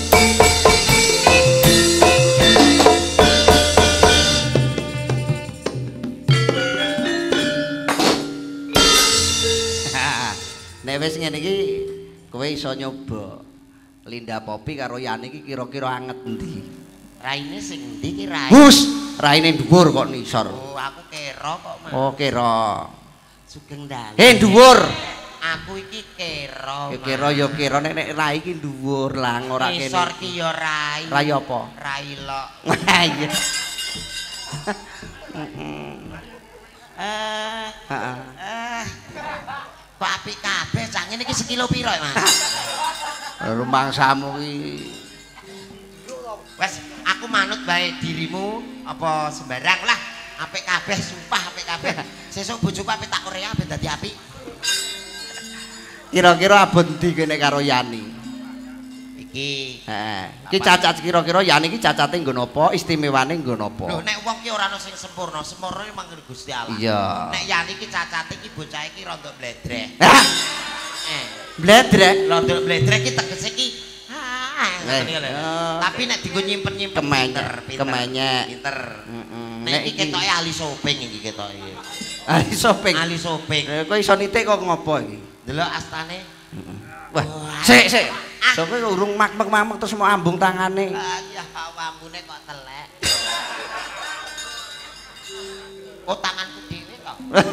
Nek wis ngene iki kowe iso nyoba Linda Popi karo Yani iki kira-kira anget endi? Raine sing ndi ki rai? Hus, raine dhuwur kok nisor. Oh, aku kero kok, Mas. Oh, kira. Sugeng ndang. Eh, dhuwur. Aku iki kero. Ya kira ya kira nek nek rai iki dhuwur lang ora kene. Isor ki ya rai. Rai apa? Rai lok. Wah iya. Eh, Heeh. eh. Kok apik kabeh cah ngene iki sekilo piro, Mas? Rumangsamu iki. Wes, aku manut bae dirimu apa sembarang lah. Apik kabeh, sumpah apik kabeh. Sesuk bojoku apik tak korea ben dadi apik. Kira-kira abot ndi kene karo Yani? iki. Heeh. Iki cacat kira-kira ya niki cacate nggo napa, istimewane nggo napa? Lho nek wong ki ora ono sing sempurna, sempurna iki mangke Gusti Allah. Iya. Nek yani iki cacate iki bocah iki rada bledrek. Hah? Eh, Bledrek. rada bledrek iki tegese iki Eh, tapi nek digo nyimpen-nyimpen Kemenyek, pinter, kemenyek. pinter. Heeh. Nek iki ketoke ahli shopping iki ketoke. ahli shopping. Ahli shopping. Eh, kowe iso nitik kok ngopo iki? Delok astane. Wah, sik sik. Sopo urung mak-mak terus mau ambung tangane. Ah, ya ambune kok telek. Oh, tanganku dhewe kok.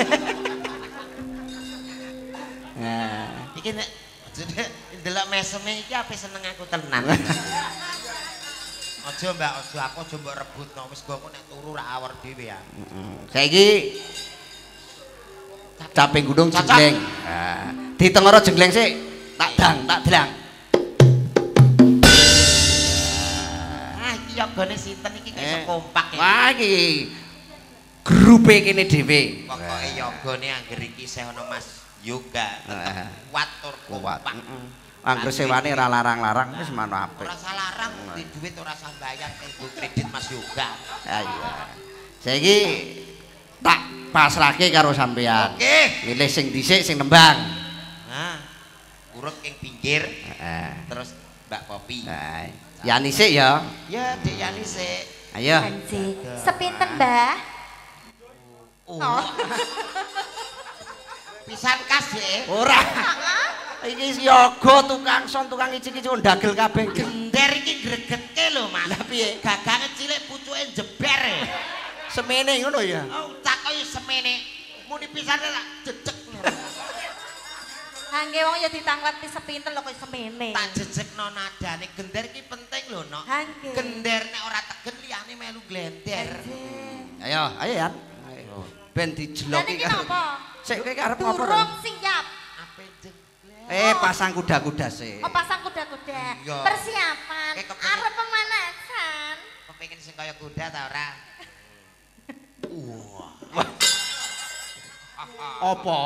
Nah, Iki nek ndelok meseme iki ape seneng aku tenan. Aja Mbak, aja aku aja mbok rebutno. Wis go nek turu ra awor dhewe ya. heeh. Saiki caping gunung jengleng. Nah, ditengoro jengleng sik. Tak dang, tak dlang. Ah, iki yogane sinten iki iso kompak iki. Wah, iki grupe kene dhewe. Pokoke yogane angger iki isih ana Mas Yoga. Heeh. Kuat tur Kuat. kompak. Heeh. Angger sewane ora larang-larang wis mano apik. Ora salarang, di duit ora usah bayar kanggo kredit Mas Yoga. Ha iya. Saiki tak pasrahke karo sampean. Oke. Milih sing dhisik sing nembang. Nah, urut ing pinggir. Heeh. Terus Mbak Popi. Nah, Yani sik ya. Ya, Dik Yani sik. Ayo. Anji, sepinten Mbah? Oh. Pisan kas Dik. Ora. Iki yoga tukang son tukang icik-icik ndagel kabeh. Gender iki gregetke lho, Mas. Lah piye? Gagange cilik pucuke jeber. Semene ngono ya. Oh, tak kaya semene. Muni pisan tak jejeg. Hangge wong ya ditanglet sepinten lho kok semene. Tak jejegno nadane. Gender iki penting lho, Nok. Hangge. Gender nek ora tegen liyane melu glender. Ayo, ayo Yan. Ben dijeloki Iki napa? Sik kowe arep ngopo? Durung siap. Ape jeglek. Eh, pasang kuda-kuda sik. Oh, pasang kuda-kuda. Iya. Persiapan. Eh, kepengin- Arep pemanasan. Kepengin sing kaya kuda ta ora? Wah. Apa?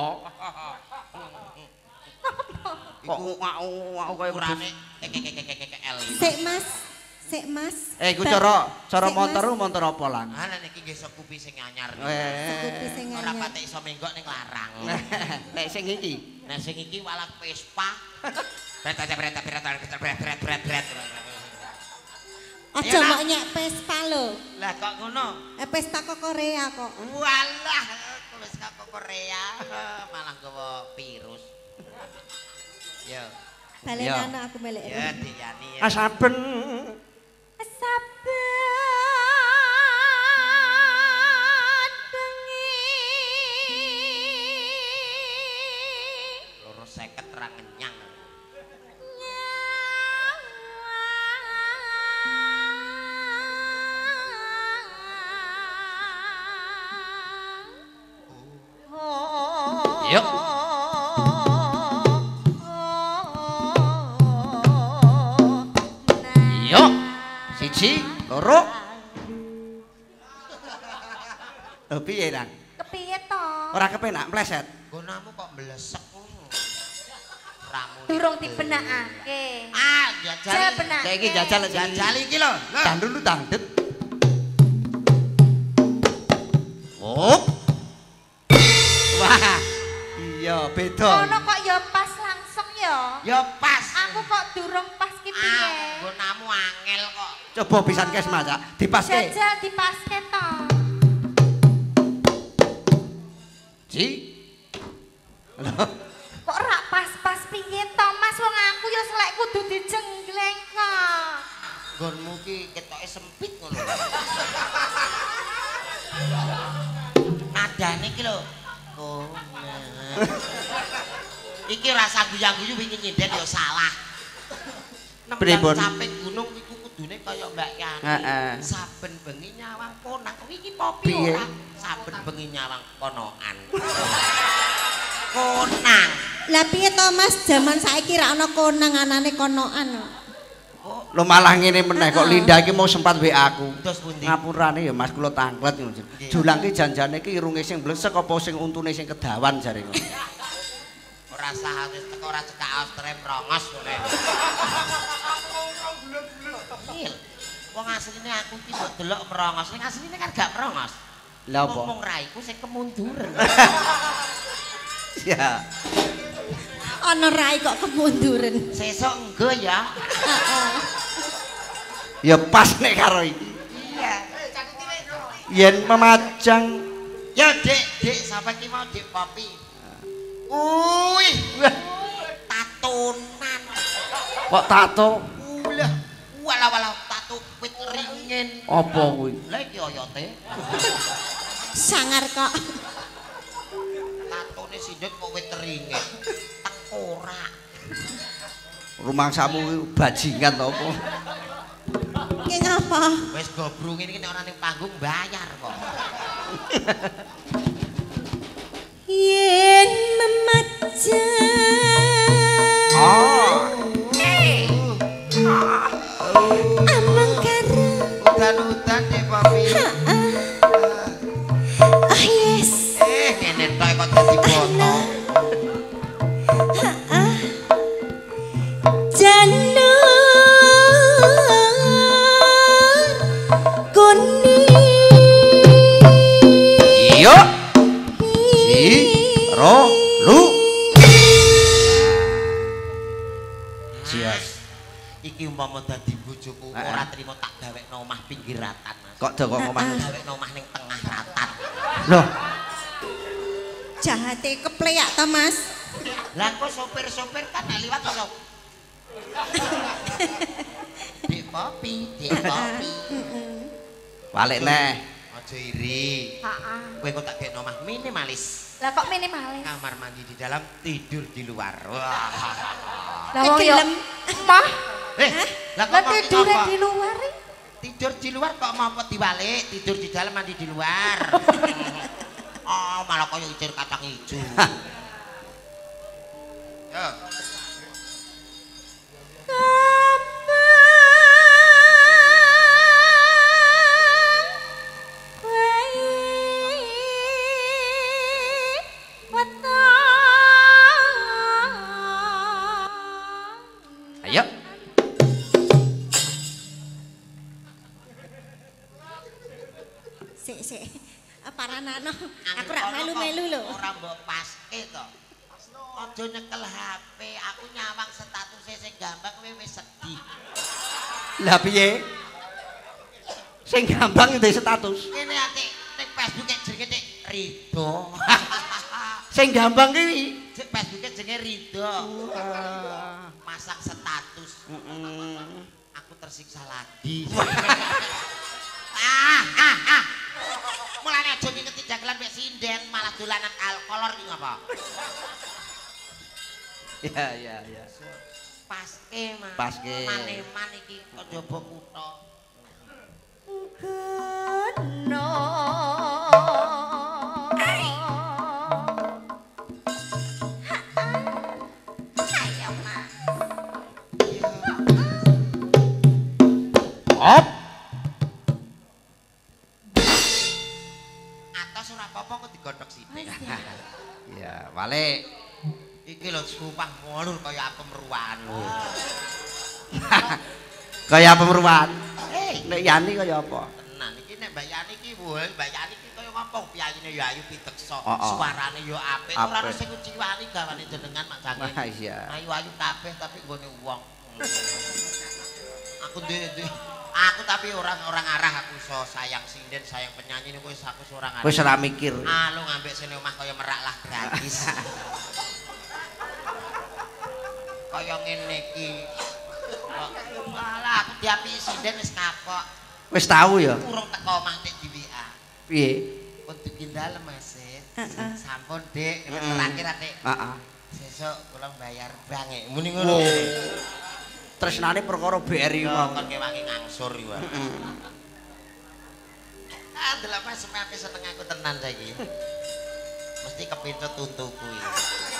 Kok ngau kaya Ukurane L. Sik Mas, sik Mas. Eh, iku cara cara Sik, motor Mas. motor apa lang? Ah, nek iki nggih sekupi sing anyar. Sekupi Eh. sing Ora anyar. patek iso menggok ning larang. Nek sing iki. Nek sing iki walak Vespa. Bret bret bret bret bret bret bret bret. Aja mok nyek Vespa lho. Lah kok ngono? Eh pesta kok Korea kok. Walah, wis kok Korea malah gawa virus. Yo. Balen Iya. ana aku melek. Ya, Dik Yani. Ah saben Saben bengi Loro seket ra ngenyang. Yuk. Yo. Siji, loro. Oh piye, Nang? Kepiye to? Ora kepenak mleset. Gonamu kok mlesek ngono. Ramu. Durung dibenakake. Ah, jajal. Benake. Saiki jajal Jajal iki lho. Lho. Dandut lu dangdut. Oh. Wah. Iya, beda. Ono kok ya pas langsung ya. Ya pas. Aku kok durung pas ki piye? Ah, gonamu angel kok. Coba pisan kes Mas, dipaske. Jajal dipaske to. Ji. Kok ora pas-pas piye to Mas wong aku ya selek kudu dijenggleng kok. Gonmu ki ketoke sempit ngono. Nadane iki lho. Oh. Iki rasa guyang-guyu wingi nyinden ya salah. Pripun? Samping gunung iku kudune kaya Mbak Yani. Heeh. Saben bengi nyawang konang. Iki Popi Piye? ora. Saben bengi nyawang konoan. Konang. Lah piye to Mas, jaman saiki ra ana konang anane konoan. Lo malah ngene meneh kok Linda iki mau sempat W A aku. Terus pundi? Ngapurane ya Mas kula tanglet ngono. Julang ki janjane ki irunge sing blesek apa sing untune sing kedawan jare ngono. Ora ora sah wis teko ora cekak Australia merongos ngene. Iya. Wong asline aku ki mbok delok merongos, ning asline kan gak merongos. Lha apa? Ngomong ra iku sing kemunduran. Ya. Ana rai kok kemunduran. Sesuk enggo ya. Heeh. Ya pas nek karo iki. Iya. Yen memajang Ya Dik, Dik sampe ki mau Dik Popi. Uih, tatonan. kok tato Ulah, wala-wala tato wit ringin. apa kuwi? Lah iki oyote. Sangar kok. Tatone sindut kok wit ringin. Tengkorak. Rumangsamu kuwi bajingan to apa? Ki ngapa? Wis gobrung ini nek ora ning panggung bayar kok. Yen memajang Oh. amang karo Udan-udan Dik Popi. ah yes Eh, kene tok kok dadi foto. jana koni Iya. Si ro lu. Cias. Iki umpama dadi bojoku ora trimo tak gawekno omah pinggir ratan, Mas. Kok do kok ngomong. Gawekno omah ning tengah ratan. Loh, jahate kepleak ta Mas. Lah kok sopir-sopir kan nek liwat iso. Dik Popi, Dik Popi. balik neh. Aja iri. Heeh. Kowe kok tak gekno omah minimalis. Lah kok minimalis? Kamar mandi di dalam, tidur di luar. Wah. Lah wong yo Gelem. mah Eh, lah lah kok mau tidur apa? di luar iki. Tidur di luar kok mau apa dibalik? Tidur di dalam mandi di luar. Oh, malah koyo icir kacang ijo. Yo. Ayo. Sik sik. Paranano, aku rak melu-melu lho. Ora mbok paske to. Aja nyekel H P, aku nyawang statusnya sing gampang kowe wis sedih. Lah piye? Sing gampang ndek status. Kene ati ning Facebook jenenge Dik Ridho. Sing gampang ki Dik Facebook jenenge Ridho. Masang status. heeh. Aku tersiksa lagi. ah, ah, ah. Mulane aja ngiketi dagelan mek sinden malah dolanan alkolor iki ngapa? Ya ya ya. Paske, Mas. Paske. Maneman iki kok njaba kutha. No. Ayo, Mas. Op. Atos ora apa-apa kok digodhog sithik. Ya, balik. Iki lho sumpah ngulur kaya apem ruwan lho. Kaya pemeruan. Hei, Nek Yani kaya apa? tenan iki nek Mbak Yani iki woi, Mbak Yani iki kaya ngopo piyayine ya ayu piteksa, Oh, oh. suarane ya apik, ora ono Apik. sing kuciwani gawane jenengan mak jange. Wah, iya. Ayu-ayu kabeh tapi nggone wong. Aku duwe aku tapi orang orang arah aku iso sayang sinden, sayang penyanyi niku wis aku ora ngarep. Wis ora mikir. Ah, lu ngambek sini omah kaya merak lah gratis. Kaya ngene iki. Malah aku diapiki sinden wis kapok. Wis tahu ya. Urung teko omah Dik di W A. Piye? Untuk ki dalem Mas. Heeh. Sampun Dik, Heeh. terakhir Dik. Heeh. Sesuk kula bayar bank e. Muni ngono. Tresnane perkara B R I Yo mau. kon kewangi ngangsur iki wae. Ah, delok Mas semepe seneng aku tenan saiki. Mesti kepincut untuku iki.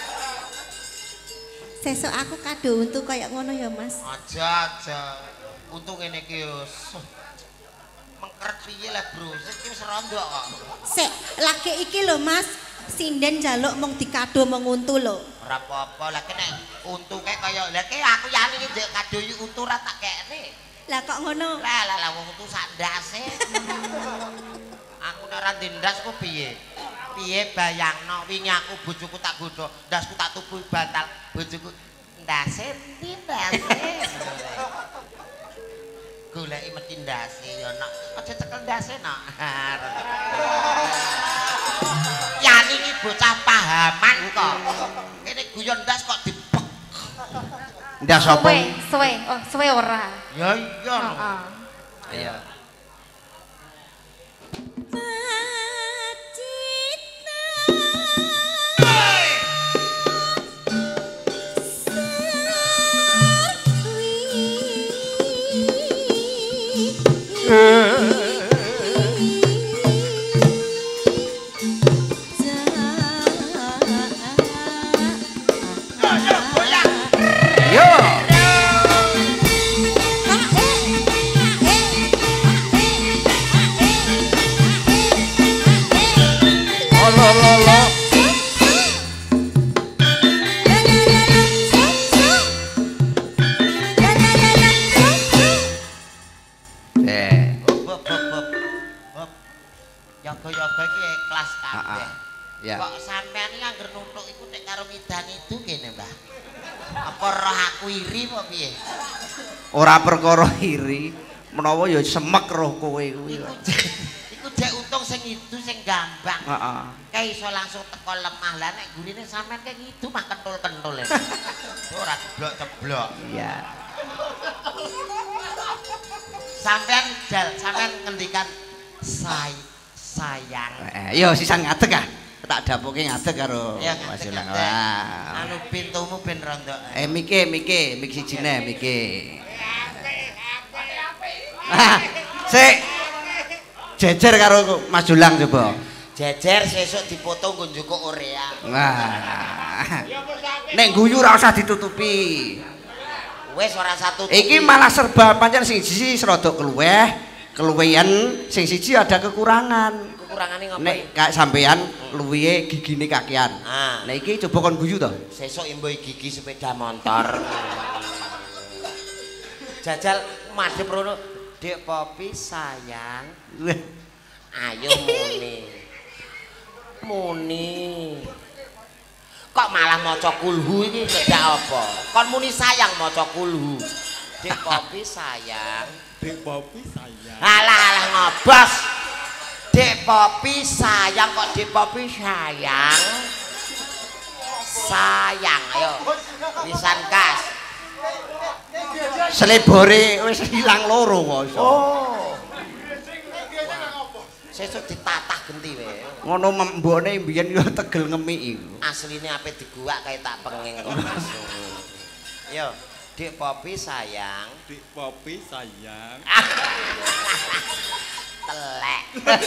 Sesuk aku kado untuk kayak ngono ya Mas. Aja aja. Untung ngene iki yo. Mengkeret piye lah, Bro? Iki wis rondo kok. Sik, lagi iki lho Mas. Sinden jaluk mung dikado menguntu lho. Ora apa-apa lah nek untuke kaya lha ki aku yani iki ndek kadoyi untu ra tak kene. Lah kok ngono? Lah lah lah wong untu sak ndase. Aku nek ora ndas ku piye? Piye bayangno wingi aku bojoku tak godho, ndasku tak tuku bantal, bojoku ndase ndi ndase. Goleki mesti ndase ya nok. Aja cekel ndase nok. Yani iki bocah pahaman kok. Kene guyon ndas kok dipek. Ndas apa? Suwe, suwe, oh suwe ora. Ya iya. Heeh. Iya. Yoga-yoga iki ikhlas kabeh. Ya. Kok sampean iki anggere nutuk iku nek karo ngidan itu kene, Mbah. Apa roh aku iri apa piye? Ora perkara iri, menawa ya semek roh kowe kuwi. Iku jek untung sing itu sing gampang. Heeh. Kayak iso langsung teko lemah. Lah nek gurine sampean kayak gitu mah kentul-kentul. Ora ceblok-ceblok. Iya. Sampean jal, sampean ngendikan say sayang. Eh, yo sisan ngadeg ah. Tak dapuke ngadeg karo Mas Julang. Wah. Anu pintumu ben rondo. Eh mike mike mik sijine mike. Ah, sik. Jejer karo Mas Julang coba. Jejer sesuk dipoto nggo njukuk Orea. Wah. Nek guyu ora usah ditutupi. Wis ora satu. Iki malah serba pancen sing siji rada keluweh. Keluwehan sing siji ada kekurangan. Kekurangane ngopo? Nek kak sampean luwihe gigine kakean. Ah. Nah iki coba kon guyu to. Sesuk imbuh gigi sepeda motor. Jajal madhep rono, Dek Popi sayang. Ayo muni. Muni. Kok malah maca kulhu iki ndak apa? Kon muni sayang maca kulhu. Dek Popi sayang. Dek Popi sayang. Alah alah ngobos. Dek Popi sayang kok Dek Popi sayang. Sayang ayo. Pisan kas. Selebore wis ilang loro kok iso. Oh. Sesuk ditatah genti wae. Ngono mbone mbiyen yo tegel ngemiki. Asline ape diguwak kae tak penging kok. Yo, Dek Popi sayang. Dek Popi sayang. Telek.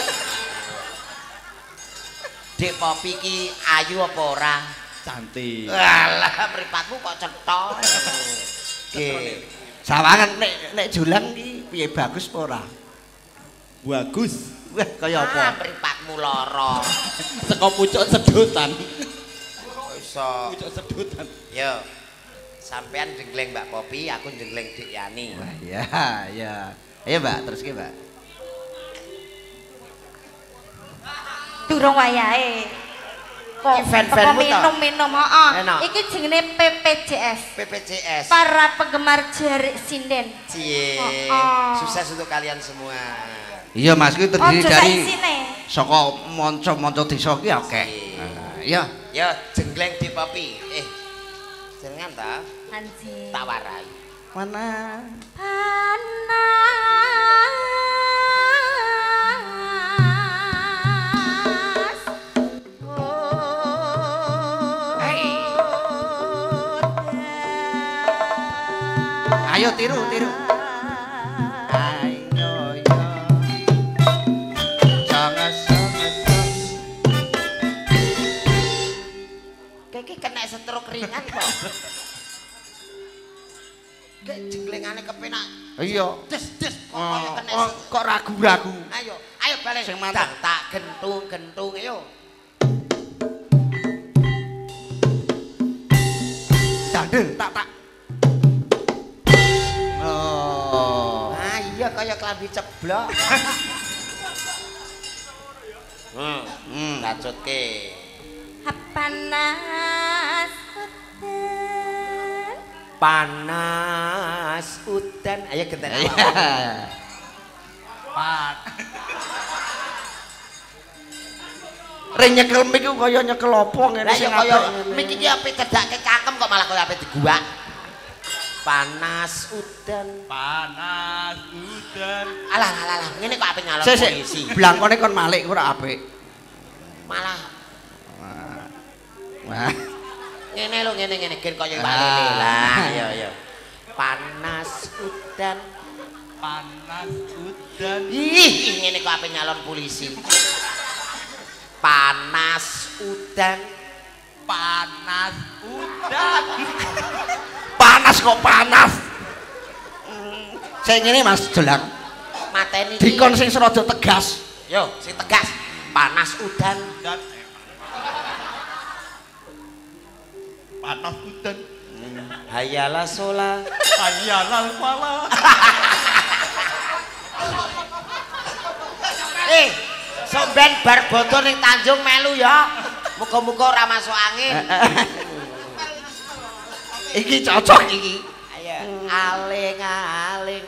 Dek Popi ki ayu apa ora? Cantik. Alah, mripatmu kok cetha. Nggih. Sawangan nek nek Julang ki piye bagus apa ora? Bagus. Wah, kaya Ah, apa? mripatmu lara. Saka pucuk sedotan. Iso. Pucuk sedotan. Yo. Sampean jenggleng Mbak Popi, aku jenggleng Dik Yani. Wah, ya, ya. Ayo, Mbak, terus ki, Mbak. Durung wayahe. Kok Event-eventmu to? minum-minum, heeh. Enak. Iki jenenge P P J S. P P J S. Para penggemar Jarik Sinden. Cie. Oh. Sukses untuk kalian semua. Iya, Mas, ki terdiri Ojo dari saisine. saka manca-manca desa ki akeh. Iya. Ya, jenggleng Dik Popi. Eh. Jenengan ta? Anjir. Tak warai. Mana? Panas. Oh. Hai. Ayo tiru, tiru. Ayo yo. Jangan sangat. Kayak kena stroke ringan kok. Kayak jenglengane kepenak. Iya. Des des kok Oh, kaya kena. oh, kok ragu-ragu. Ayo, ayo balik. Sing mantap. Dang, tak gentung-gentung ayo. Bandel tak tak. Oh. Ah iya kaya klambi ceblok. Hmm, hmm, lanjutke. Panas udan. Panas udan. Ayo genten. Pan. Re nyekel mik ku kaya nyekel apa ngene Lah ya sing kaya apik. mik iki ape cedhake cangkem kok malah kaya ape diguak. Panas udan. Panas udan. Alah alah alah, ngene kok ape nyalon Sik sik, polisi. blangkone kon malik ora apik. Malah Wah. ngene lho ngene ngene gen kaya walene lah ya ya. Panas udan. Panas udan. Ih, ngene kok ape nyalon polisi. Panas udan. Panas udan. Panas kok panas. Sing ngene Mas Jelang. Mateni iki. Dikon sing serada tegas. Yo, sing tegas. Panas udan. Dan panas udan. Hayalah sholat. Hayalal falah. Eh, somben bar bodo ning Tanjung melu ya. Muga-muga ora masuk angin. Iki cocok iki. Ayo, aling-aling.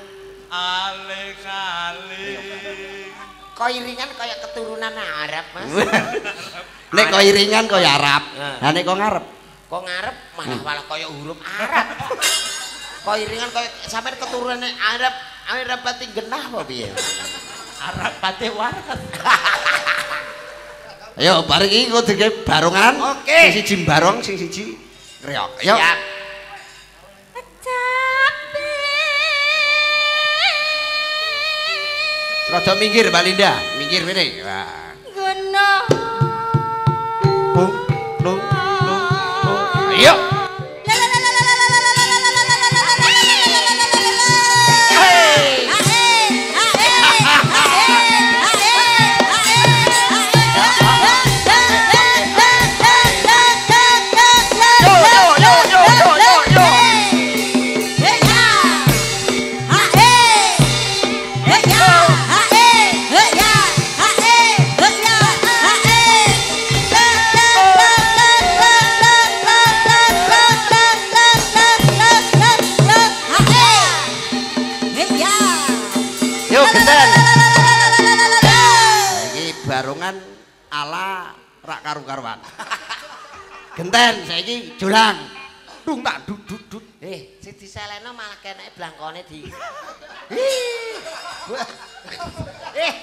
Aling-aling. Kok iringan kayak keturunan Arab, Mas. Nek kok iringan kaya Arab. Nah. Lah nek kok ngarep. Kok ngarep malah malah kayak huruf Arab. Kok iringan kayak sampean keturunan Arab, Arab pati genah apa piye? Arab pate waras. Ayo bareng iki kok dike barongan. Oke. Sing siji barong, sing siji reok. Ayo. Siap. Rada minggir Mbak Linda, minggir mene. Wah. Gunung. Bung, bung, bung, bung. Ayo. Yuk genten. Saiki barongan ala rak karu-karuan. Genten saiki jolang. Dung tak dut dut dut. Eh, sing diseleno malah keneke blangkone di. Eh.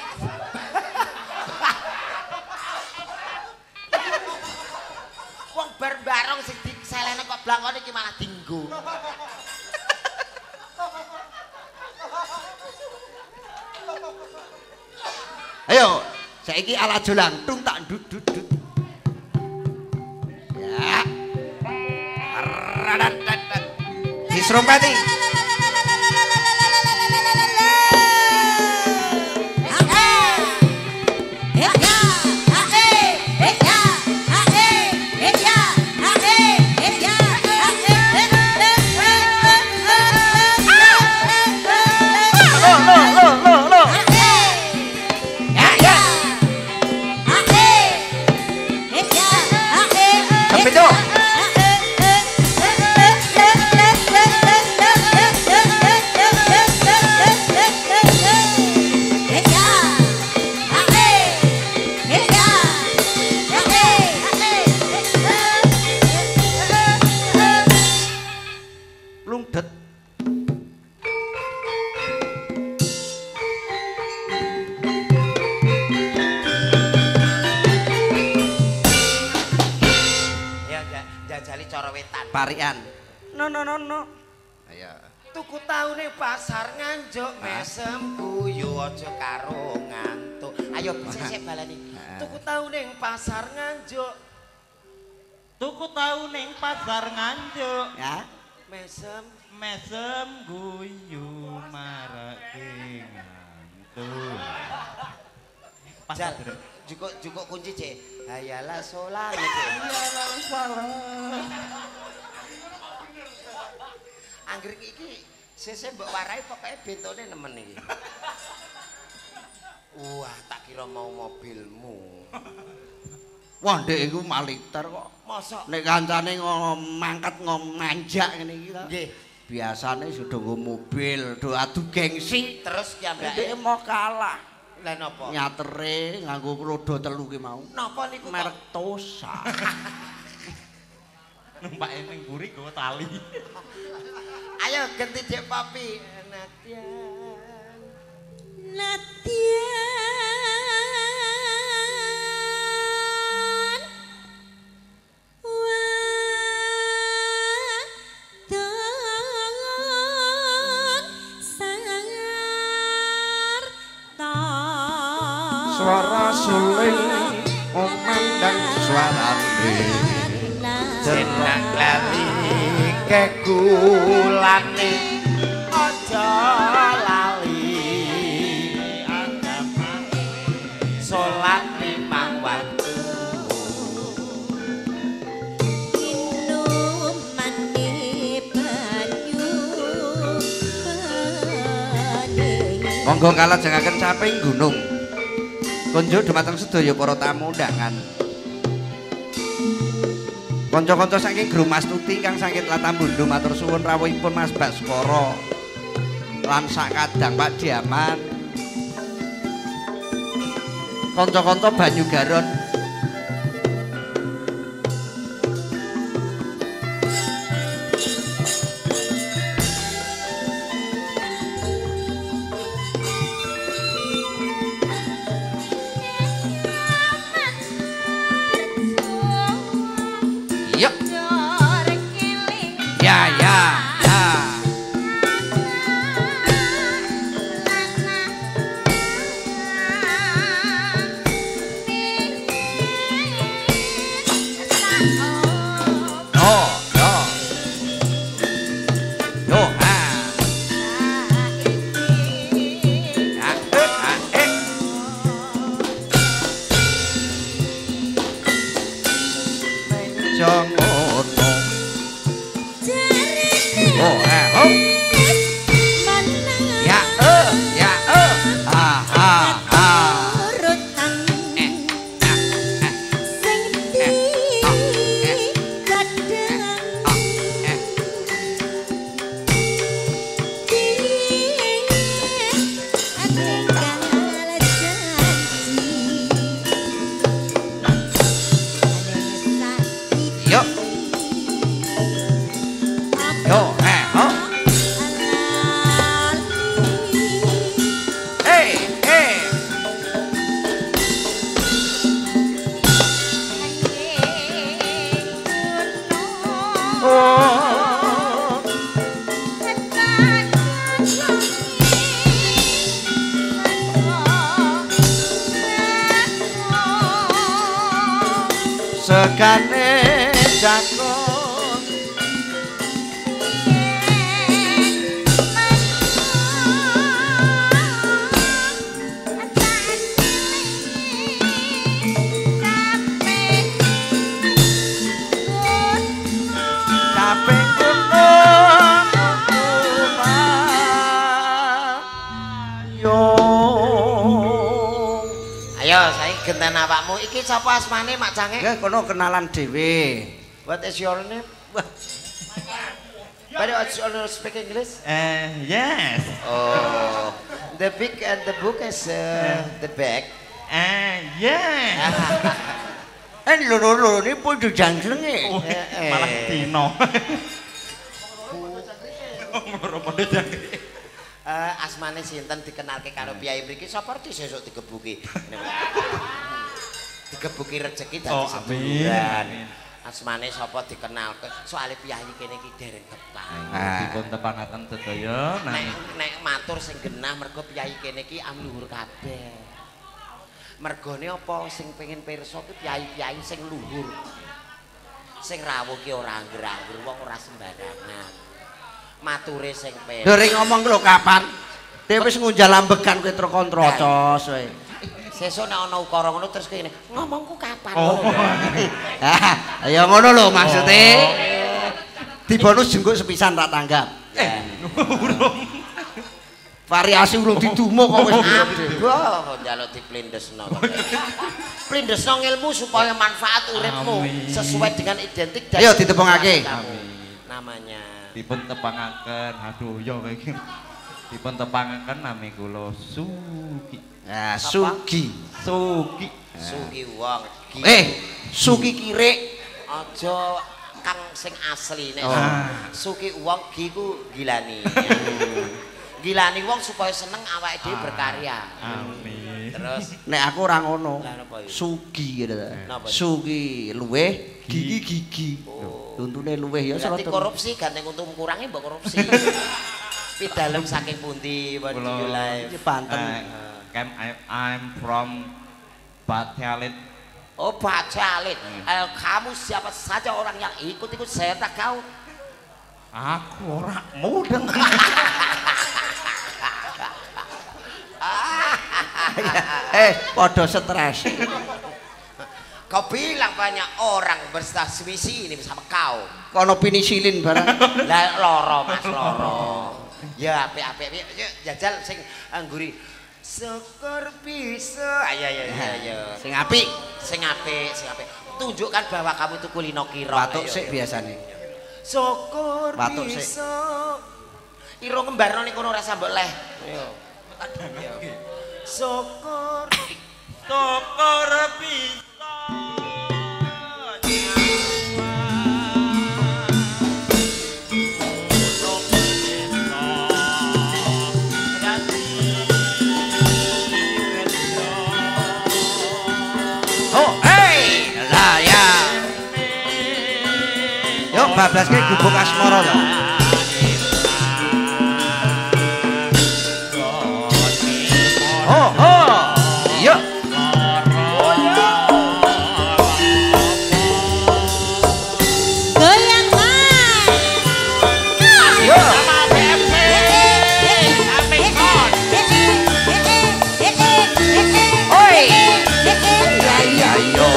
Wong bar barong sing diseleno kok blangkone iki malah dinggo. Ayo, saiki ala jolang, tung tak dut dut dut. Ya. Radadadad. Disrompeti. Lungdet. Ya jajali cara wetan. Parian. No no no no. Ayo. Tuku tahu ning pasar nganjuk mesem guyu aja karo ngantuk. Ayo sik balani. Tuku tahu ning pasar nganjuk. Tuku tahu ning pasar nganjuk. Ya. Mesem Mesem guyu marake ngantuk. Pasar Jal, jukuk jukuk kunci cek. Hayalah sholat gitu. Hayalah salah. Anggrek iki sese mbok warai pokoke bentone nemen iki. Wah, tak kira mau mobilmu. Wah, ndek iku maliter kok. Mosok Nek kancane mangkat ngomanjak ngene iki ta. nggih. Biasane sudah nggo mobil, do adu gengsi. Terus ki ambek Ndek mau kalah. Lah napa? Nyatere nganggo roda telu ki mau. Napa niku Merek Tosa. Numpak ning buri gowo tali. Ayo ganti Dek Papi. Nadia. Nadian wadon sangarta Suara suling memandang suarane. Jenak lali kekulane aja lali agama salat limang waktu minum mani banyu bening Monggo kalajengaken saping gunung. Kunjuk dumateng sedaya para tamu undangan. Kanca-kanca saking Gru Mas Tuti kang saking Tlatambundu matur suwun rawuhipun Mas Baskara lan sak kadang Pak Diaman. Kanca-kanca Banyugaron. Yuk. Ya ya ya. Oh, yo. Yo, ah. Ah, eh, ah, eh. Jangan oh, eh, oh. Ya, eh, ya, eh. Ah, ah, ah. Eh, ah, eh, eh, oh, eh, oh, eh. Yuk. Yo, eh, oh. Hey, hey. Oh. Segane jakon kabeh gunung yo. ayo saiki genten awakmu iki sapa asmane Mak Cange Nggih kono kenalan dhewe. what is your name But you speak English Eh, yes. oh the big and the book is uh, the bag Eh, yes. Eh lho-lho ini pun dijangjenge. Oh, malah dino. Loro padha jangkrik. Uh, asmane sinten dikenalke karo piyai mriki sapa sesuk digebuki. Digebuki rezeki dadi Oh, seduluran. amin. Asmane sapa dikenalke soalé piyai kene iki dereng tepan. Dipun tepanaken sedaya Nek nang nek matur sing genah mergo piyai kene iki amluhur kabeh. Mergone apa sing pengen pirsa ku piyai-piyai sing luhur. Sing rawuh ki ora angger-angger wong ora sembarangan. Mature sing penak. Lho ring ngomong lho kapan? Dhewe wis ngunjal ambekan kowe trekontrocos kowe. Sesuk nek ana ukara ngono terus kene ngomongku kapan Oh. ngono. Ah, ya ngono lho maksude. Di bonus jenguk sepisan tak tanggap. Eh, variasi urung didumo kok wis Wah, kok njaluk diplindesno. Plindesno ilmu supaya manfaat uripmu sesuai dengan identik dan ayo ditepungake namanya. Dipun tepangaken. Aduh yo iki. Dipun tepangaken nami kula Sugi. nah Sugi Sugi. Sugi wong. eh Sugi kirik Aja kang sing asli nek Oh. Suki wong gi ku gilani. Gilani wong supaya seneng awake dhewe berkarya. Amin. Terus nek aku ora ngono Lah, napa iki? Sugi gitu Napa? Sugi luweh gigi gigi tuntune luweh ya berarti serata korupsi ganteng untung kurangi mbok korupsi. Pidalem saking pundi what do you like? iki panten Eh, Kem I, I'm from Batalit. Oh bacalit. Eh, kamu siapa saja orang yang ikut-ikut saya tak kau. Aku ora mudeng. eh podo stres Kau bilang banyak orang bertransmisi ini bersama kau. kono penisilin barang Lah loro Mas loro. Ya apik-apik yuk jajal sing angguri. Syukur bisa. Ayo ayo ayo ayo. sing apik Sing apik, sing apik. Tunjukkan bahwa kamu itu kulino kiro. batuk Ayo, sik ayo. biasane Syukur Batuk sik. bisa. Iro ngembarno ning kono rasa mbok leh. Ayo. Ayo. Syukur Syukur bisa. oh hey lah ya yuk bablaske gubuk asmara to oh oh yuk Goyang mas. yuk oi ya ya yo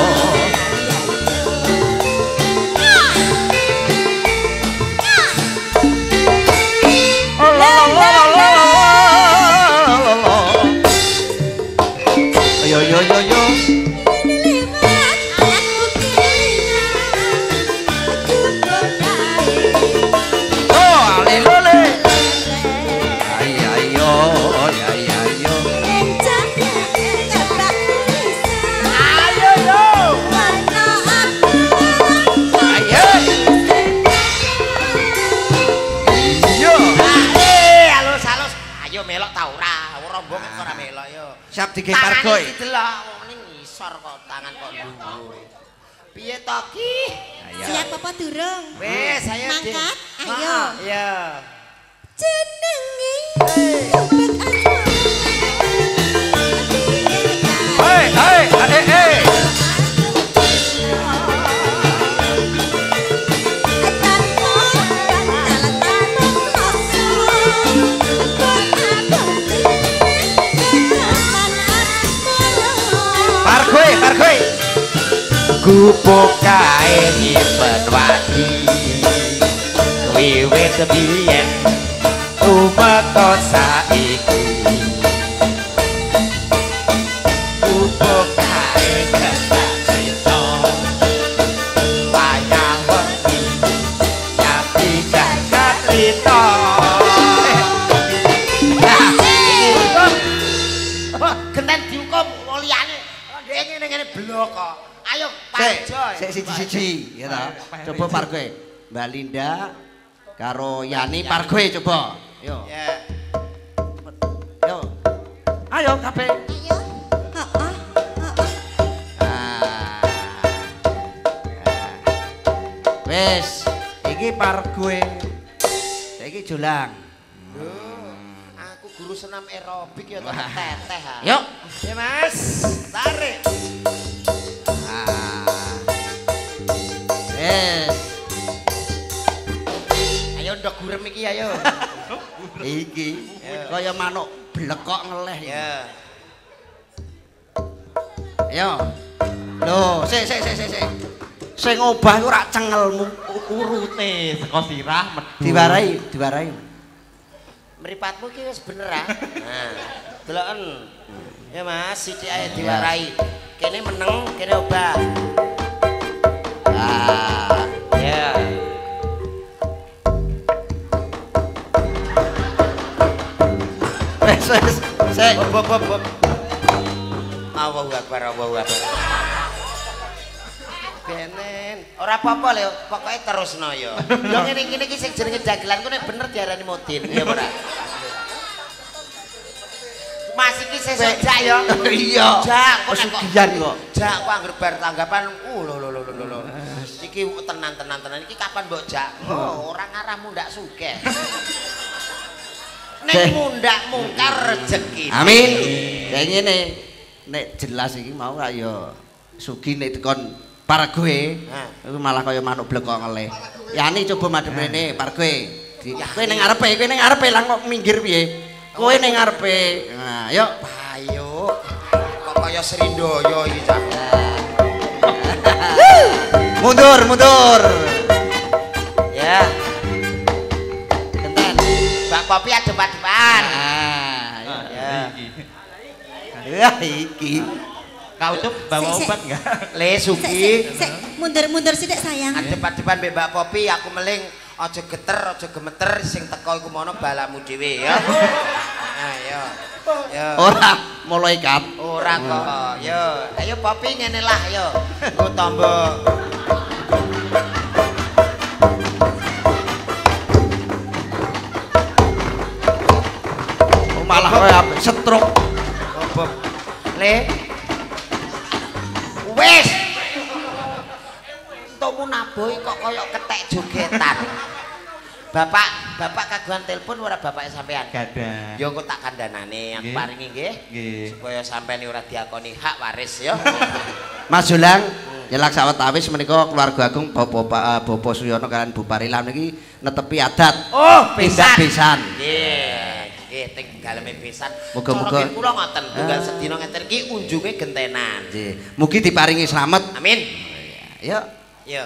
oh la la la la la la yo yo yo yo oh ale lole ay ay yo ay ay yo ayo yo Eh, halus halus. Ayo melok ta ora? Rombong kok ora melok yo. siap digetar goy Didelok wong ning ngisor kok tangan kok dhuwur. Piye to ki? Siap apa durung? Wis ayo Dik. Mangkat, ayo. Ha, Iya. Jenenge gubuk hey hey hey hey Parkoy, parkoy. Gubuk kae nyimpen wadi. Wiwit biyen tumeka saiki. Gubuk kae kesakrito. Wayah wengi nyapi kakrito. Genten dihukum wong liyane. Ndek ngene-ngene blok kok. Ayo Sik, Panjoy. sik siji-siji ya ta. Coba parkoy. Mbak Linda karo Yani parkoy coba. Yo. Ya. Yo. Ayo kabeh. Ayo. Heeh. Ah. Wes, iki parkoy. Saiki jolang. Aku guru senam aerobik ya to teteh ha. Yuk. Ya Mas, tarik. Ah. Wes. Ayo ndok gurem iki ayo. Iki kaya manuk blekok ngeleh. Ya. Yo. Loh, sik sik sik sik sik. Sing obah iku rak cengelmu Urute saka sirah medhu. diwarai, diwarai. Mripatmu ki wis bener ah. Nah, deloken. Ya Mas, sithik ae diwarai. Kene meneng, kene obah. Ah, ya. Wes wes, sik bob bob bob. Allahu Akbar, Allahu Akbar. Benen, ora apa-apa lho, pokoke terusno ya. Lho ngene-ngene iki sing jenenge dagelan ku nek bener diarani mudin, ya ora? Mas iki sesuk jak ya. Iya. Jak kok pesugihan kok. Jak kok anggere bar tanggapan. Uh lho lho lho lho lho. Iki tenan-tenan tenan iki kapan mbok jak? Oh, ora ngarahmu ndak sugih. Nek mundak mungkar rezeki. Amin. Kayak ngene. Nek jelas iki mau kaya sugih nek tekon Pargoe. Iku malah kaya manuk blekok ngeleh. Yani coba madhep rene Pargoe. Kowe ning ngarepe, kowe ning ngarepe lang kok minggir piye? Kowe ning ngarepe. Nah, yuk. Ayo. Kok kaya Srindaya iki cah. Mundur, mundur. Ya. Genten. Mbak Popi adep-adepan. Ah, ya. Ya iki. Kau tuh bawa obat enggak? Le Sugi. Mundur-mundur sithik sayang. Adep-adepan mbek Mbak Popi aku meling aja geter, aja gemeter sing teko iku mono balamu dhewe ya. Ayo. Yo. Ora malaikat. Ora kok. Yo, ayo Popi ngene lah yo. Ku tombo. Oh, malah kaya stroke. Opo. Le. Wes. Tomu nabohi kok kaya ketek jogetan. Bapak, bapak kagungan telepon ora bapak sampean? Gadah. Ya engko tak kandhanane aku paringi nggih. Nggih. Supaya sampean ora diakoni hak waris ya. Mas Julang, nyelak sawetawis menika keluarga agung Bapak uh, Bapak Suyono kalian Bu Parilam niki netepi adat. Oh, tindak besan. Nggih, nggih teng daleme besan. Muga-muga kula ngoten, tunggal sedina ngeten iki unjunge gentenan. Nggih. Mugi diparingi slamet. Amin. Yuk. Yo.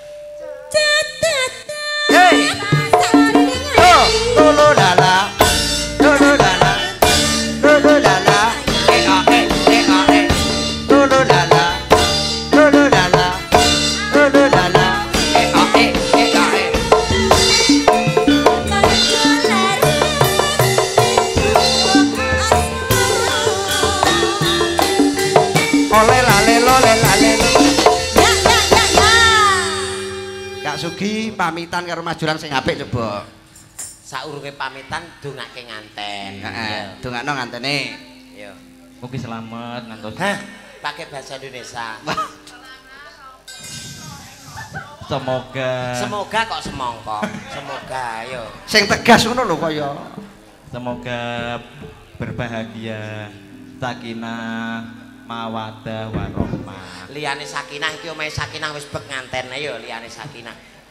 Hei. Oh, lolo lala. Lolo lala. Lolo lala. Eh ah eh eh ah eh. Lolo lala. Lolo lala. Lolo lala. Eh ah eh eh ah eh. Ole lale lole lale. Ya ya ya ya. Kak Sugi pamitan karo Mas Jurang sing apik coba. Saurunge pamitan dongake nganten. Heeh, dongakno ngantene. Yo. Mugi selamat ngantos. Hah, pakai bahasa Indonesia. Semoga Semoga kok semongko. Semoga yo. Sing tegas ngono lho kaya. semoga berbahagia, sakinah, mawaddah warahmah. Liyane sakinah iki omahe sakinah wis bek nganten ayo liyane sakinah.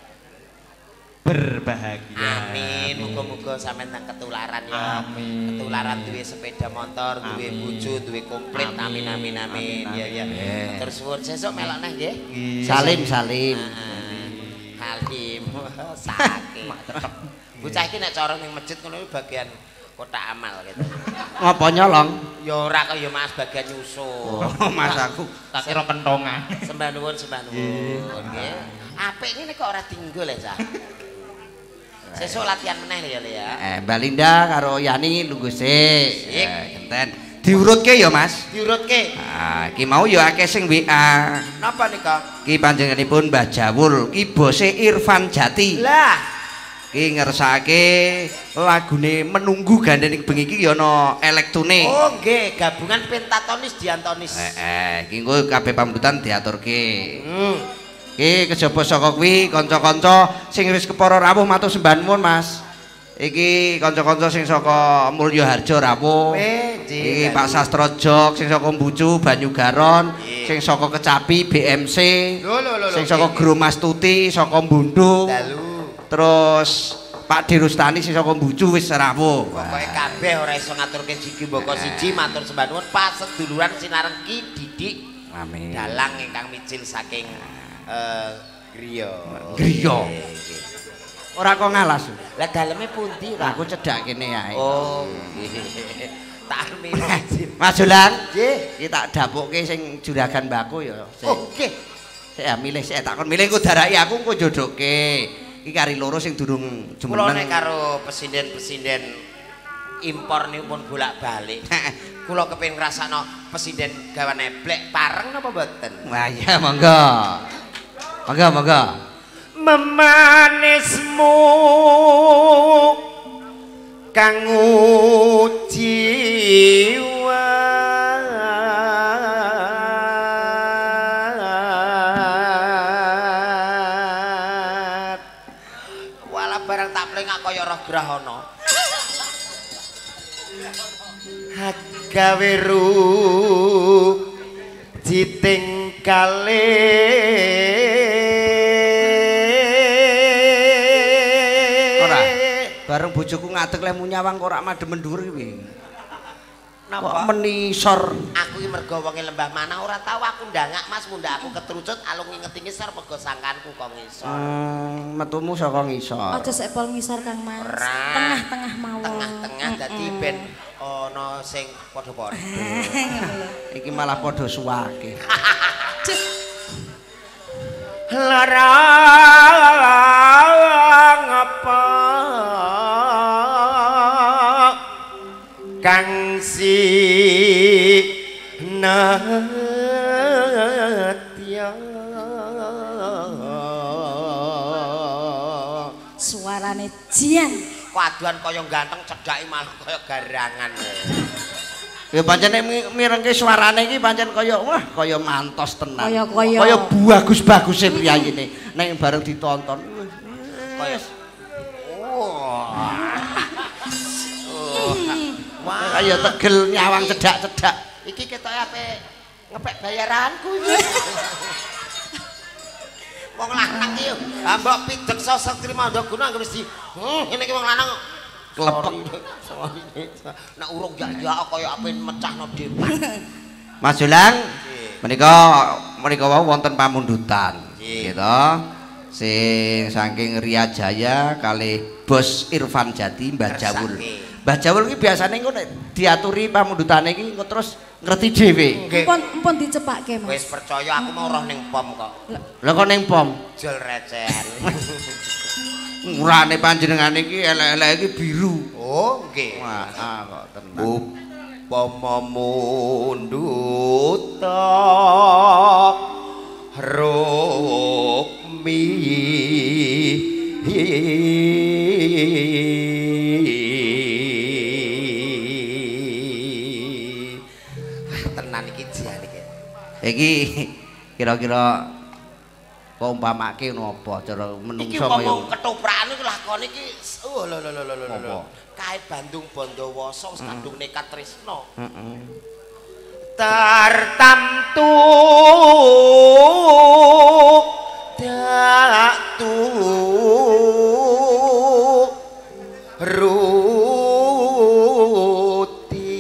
Berbahagia. Amin. Muga-muga sampean nang ketularan ya. Amin. Ketularan duwe sepeda motor, duwe Amin. bojo, duwe komplit. Amin amin amin. Ya ya. Amin. Terus suwun sesuk melok neh nggih. Salim salim. Halim. Saking. Bocah iki nek cara ning masjid ngono iki bagian kotak amal gitu. Ngopo nyolong? Ya ora kaya Mas bagian nyusul. Oh, Mas aku. Tak kira kentongan. Sembah nuwun, sembah nuwun. Nggih. Apik ngene kok ora tinggal ya, Cah. Sesuk latihan meneh ya, Le ya. Eh, Mbak Linda karo Yani lungguh sik. Sik. Eh, genten. Diurutke ya, Mas. Diurutke. Ah, iki mau ya akeh sing W A. Napa nika? Ki panjenenganipun Mbah Jawul, ki bose Irfan Jati. Lah, Ki ngersake lagune menunggu gandeng bengi iki ya ana elektune. oh nggih, gabungan pentatonis diantonis. Eh, eh, ki engko kabeh pambutan diaturke. Hmm. Ki kejaba saka kuwi kanca-kanca sing wis kepara rawuh matur sembah nuwun, Mas. Iki kanca-kanca sing saka Mulya Harja rawuh. Eh, Iki Pak Sastro Jog sing saka Mbucu Banyugaron, Nggih. sing saka Kecapi B M C, Lho lho lho. sing saka Gro Mastuti saka Mbundung. Dalu. Terus Pak Dirustani sing saka Mbucu wis rawuh. Pokoke kabeh ora iso ngaturke siji mboko siji matur sembah nuwun pas seduluran sinarengki Didik Amin. dalang ingkang micil saking eh griya. Griya. Nggih, nggih. Ora kok ngalas. Lah daleme pundi Aku cedak kene ae. Oh, nggih. Tak arep Mas Julang, nggih. iki tak dapukke sing juragan mbako ya. Oh, nggih. Sik milih sik takon milih engko daraki aku engko jodokke. Iki kari loro sing durung jumeneng. Kula nek karo pesinden-pesinden impor niku pun bolak-balik. Kula kepengin ngrasakno pesinden gawan eblek pareng napa mboten? Wah iya monggo. Monggo monggo. Memanismu kang jiwa wala barang tak plengak kaya roh grahana gawe ru jiting kalih ora bareng bojoku ngadeg lemu nyawang kok ora madhemen dhuwur iki kok menisor aku iki mergo wonge Lembah Manah ora tau aku ndangak Mas mundhak aku ketrucut alung ngingeti ngisor mergo sangkanku kok ngisor hmm, metumu saka ngisor Aja sik pol ngisor Kang Mas. Ora. Tengah-tengah mawon. tengah-tengah dadi ben ana sing padha-padha iki malah padha suwake larang apa kang si natya Suarane jian. Paduan kaya ganteng cedhaki malah kaya garangan. ya pancen nek mirengke suarane iki pancen kaya wah kaya mantos tenan Kaya-kaya. kaya bagus-baguse priyayine nek bareng ditonton Kaya wah kaya tegel nyawang cedak-cedak iki ketoke ape ngepek bayaranku iki. Wong lanang iki yo, ah mbok pidhek sosok trima ndaguna anggere mesti. Hmm, ngene iki wong lanang Klepek. Nek urung ya-ya kaya ape mecahno depan. Mas Julang menika menika wau wonten pamundutan gitu sing saking Ria Jaya kalih Bos Irfan Jati Mbah Jawul. Mbah Jawul iki biasane engko nek diaturi pamundutane iki engko terus ngerti dhewe. Empun empun dicepakke Mas. Wis percaya aku mau roh ning pom kok. Lah kok ning pom Jol recehan. urane panjenengan iki elek-elek iki biru. Oh, nggih. Wah, ah, kok tenan. Upama munduta rukmi tenan iki jan iki. Iki kira-kira kok umpamake napa cara Iki menungso kaya ngomong ketoprak iki lakone iki oh lho lho lho lho lho. Apa? Kae Bandung Bondowoso wis kandung nekat tresna. heeh. Tartamtu datu ruti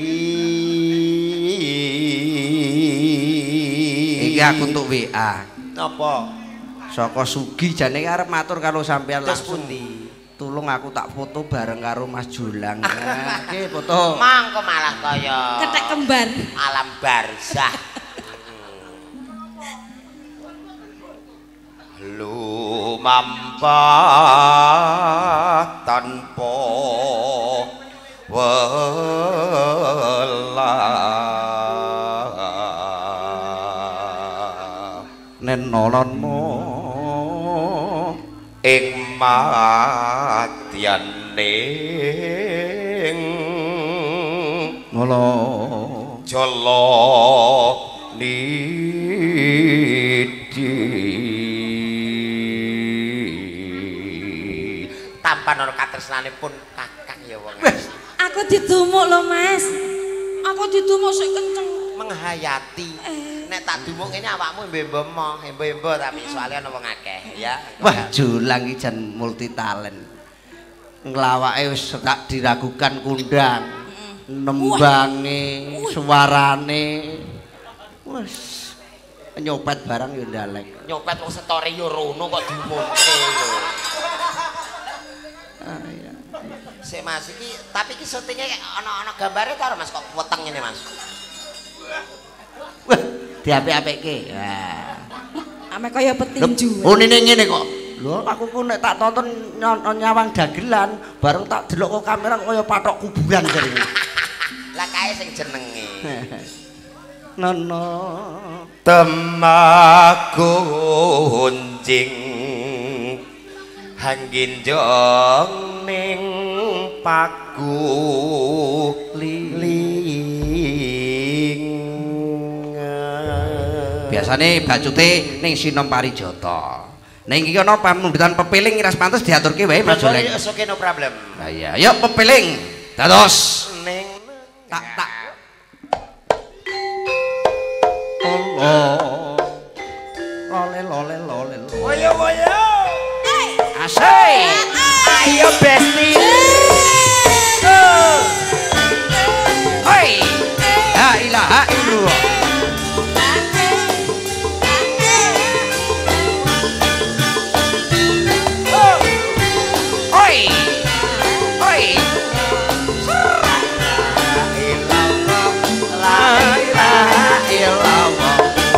Iki aku entuk W A. Napa? Saka Sugi jane arep matur karo sampean Terus langsung. pundi? Tolong aku tak foto bareng karo Mas Julang. Oke, foto. Mangko malah kaya Ketek kembar. alam barzah. Lumampah tanpa welah Nenolonmu ing matyaning ngono jala nidi tampan ana katresnanipun kakang ya wong Aku didumuk lho Mas. Aku didumuk sik kenceng. menghayati Eh. nek tak dumuk ngene awakmu embe-embe moh embe-embe tapi soalnya ana wong akeh ya wah Julang iki jan multi talent. Nglawake wis gak diragukan kundang. Nembange, suarane. Wes nyopet barang yo ndalek. nyopet wong setore yo rono kok diumumke lho Sik Mas iki tapi iki syutinge ana-ana gambare ta Mas kok weteng ngene Mas. Wah, diapik-apikke. Wah. Ame kaya petinju. Oh nene ngene kok. Lho aku ku nek tak tonton nyawang dagelan, bareng tak delok kok kamera kaya patok kuburan jarine. Lah kae sing jenenge. Nono temagunjing hangginjong ning paku ling. Biasane bacute ning Sinom Parijata. Ning iki ana pamundhutan pepiling ras pantes diaturke wae Mas Joleng. Oke, okay, no problem. Lah iya, yuk pepiling. Dados Ning tak tak. Oh. Lole lole lole. Woyo woyo. Asai. Ayo Besti. Hai. La ilaha illallah. Oi. Oi. La ilaha illallah.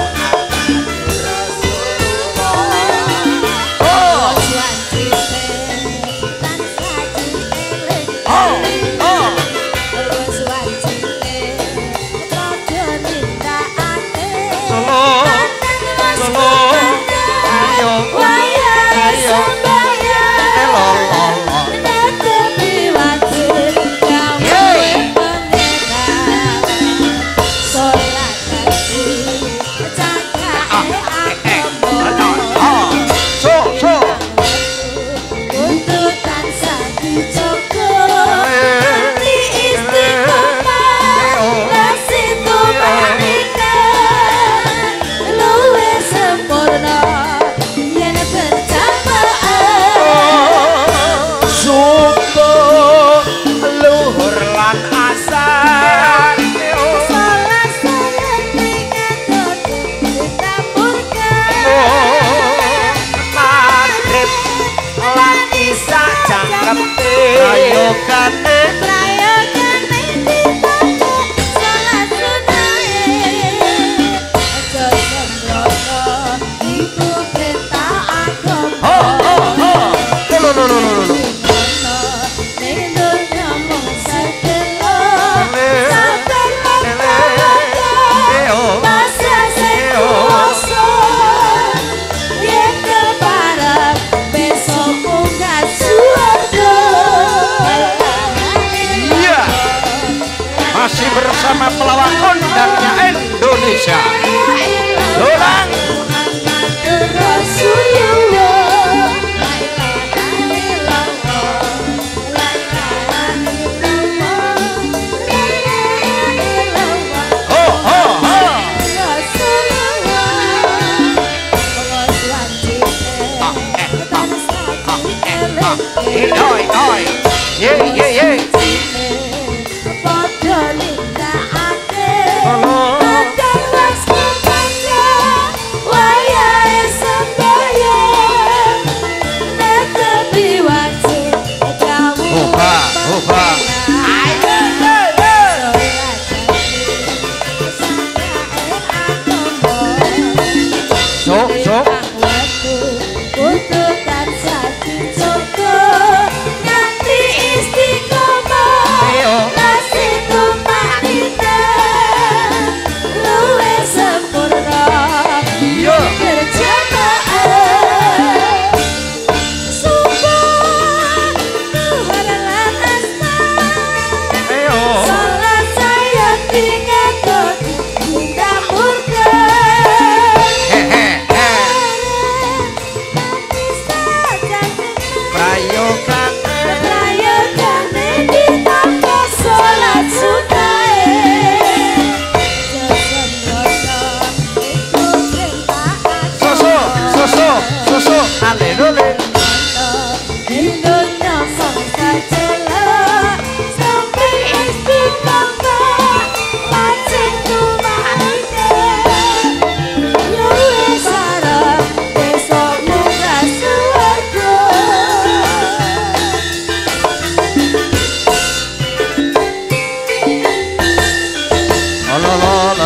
Bersama pelawak kondangnya Indonesia. Ulang. Oi oi. Ye ye ye.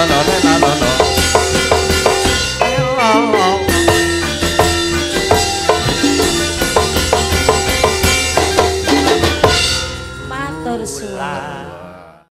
la la la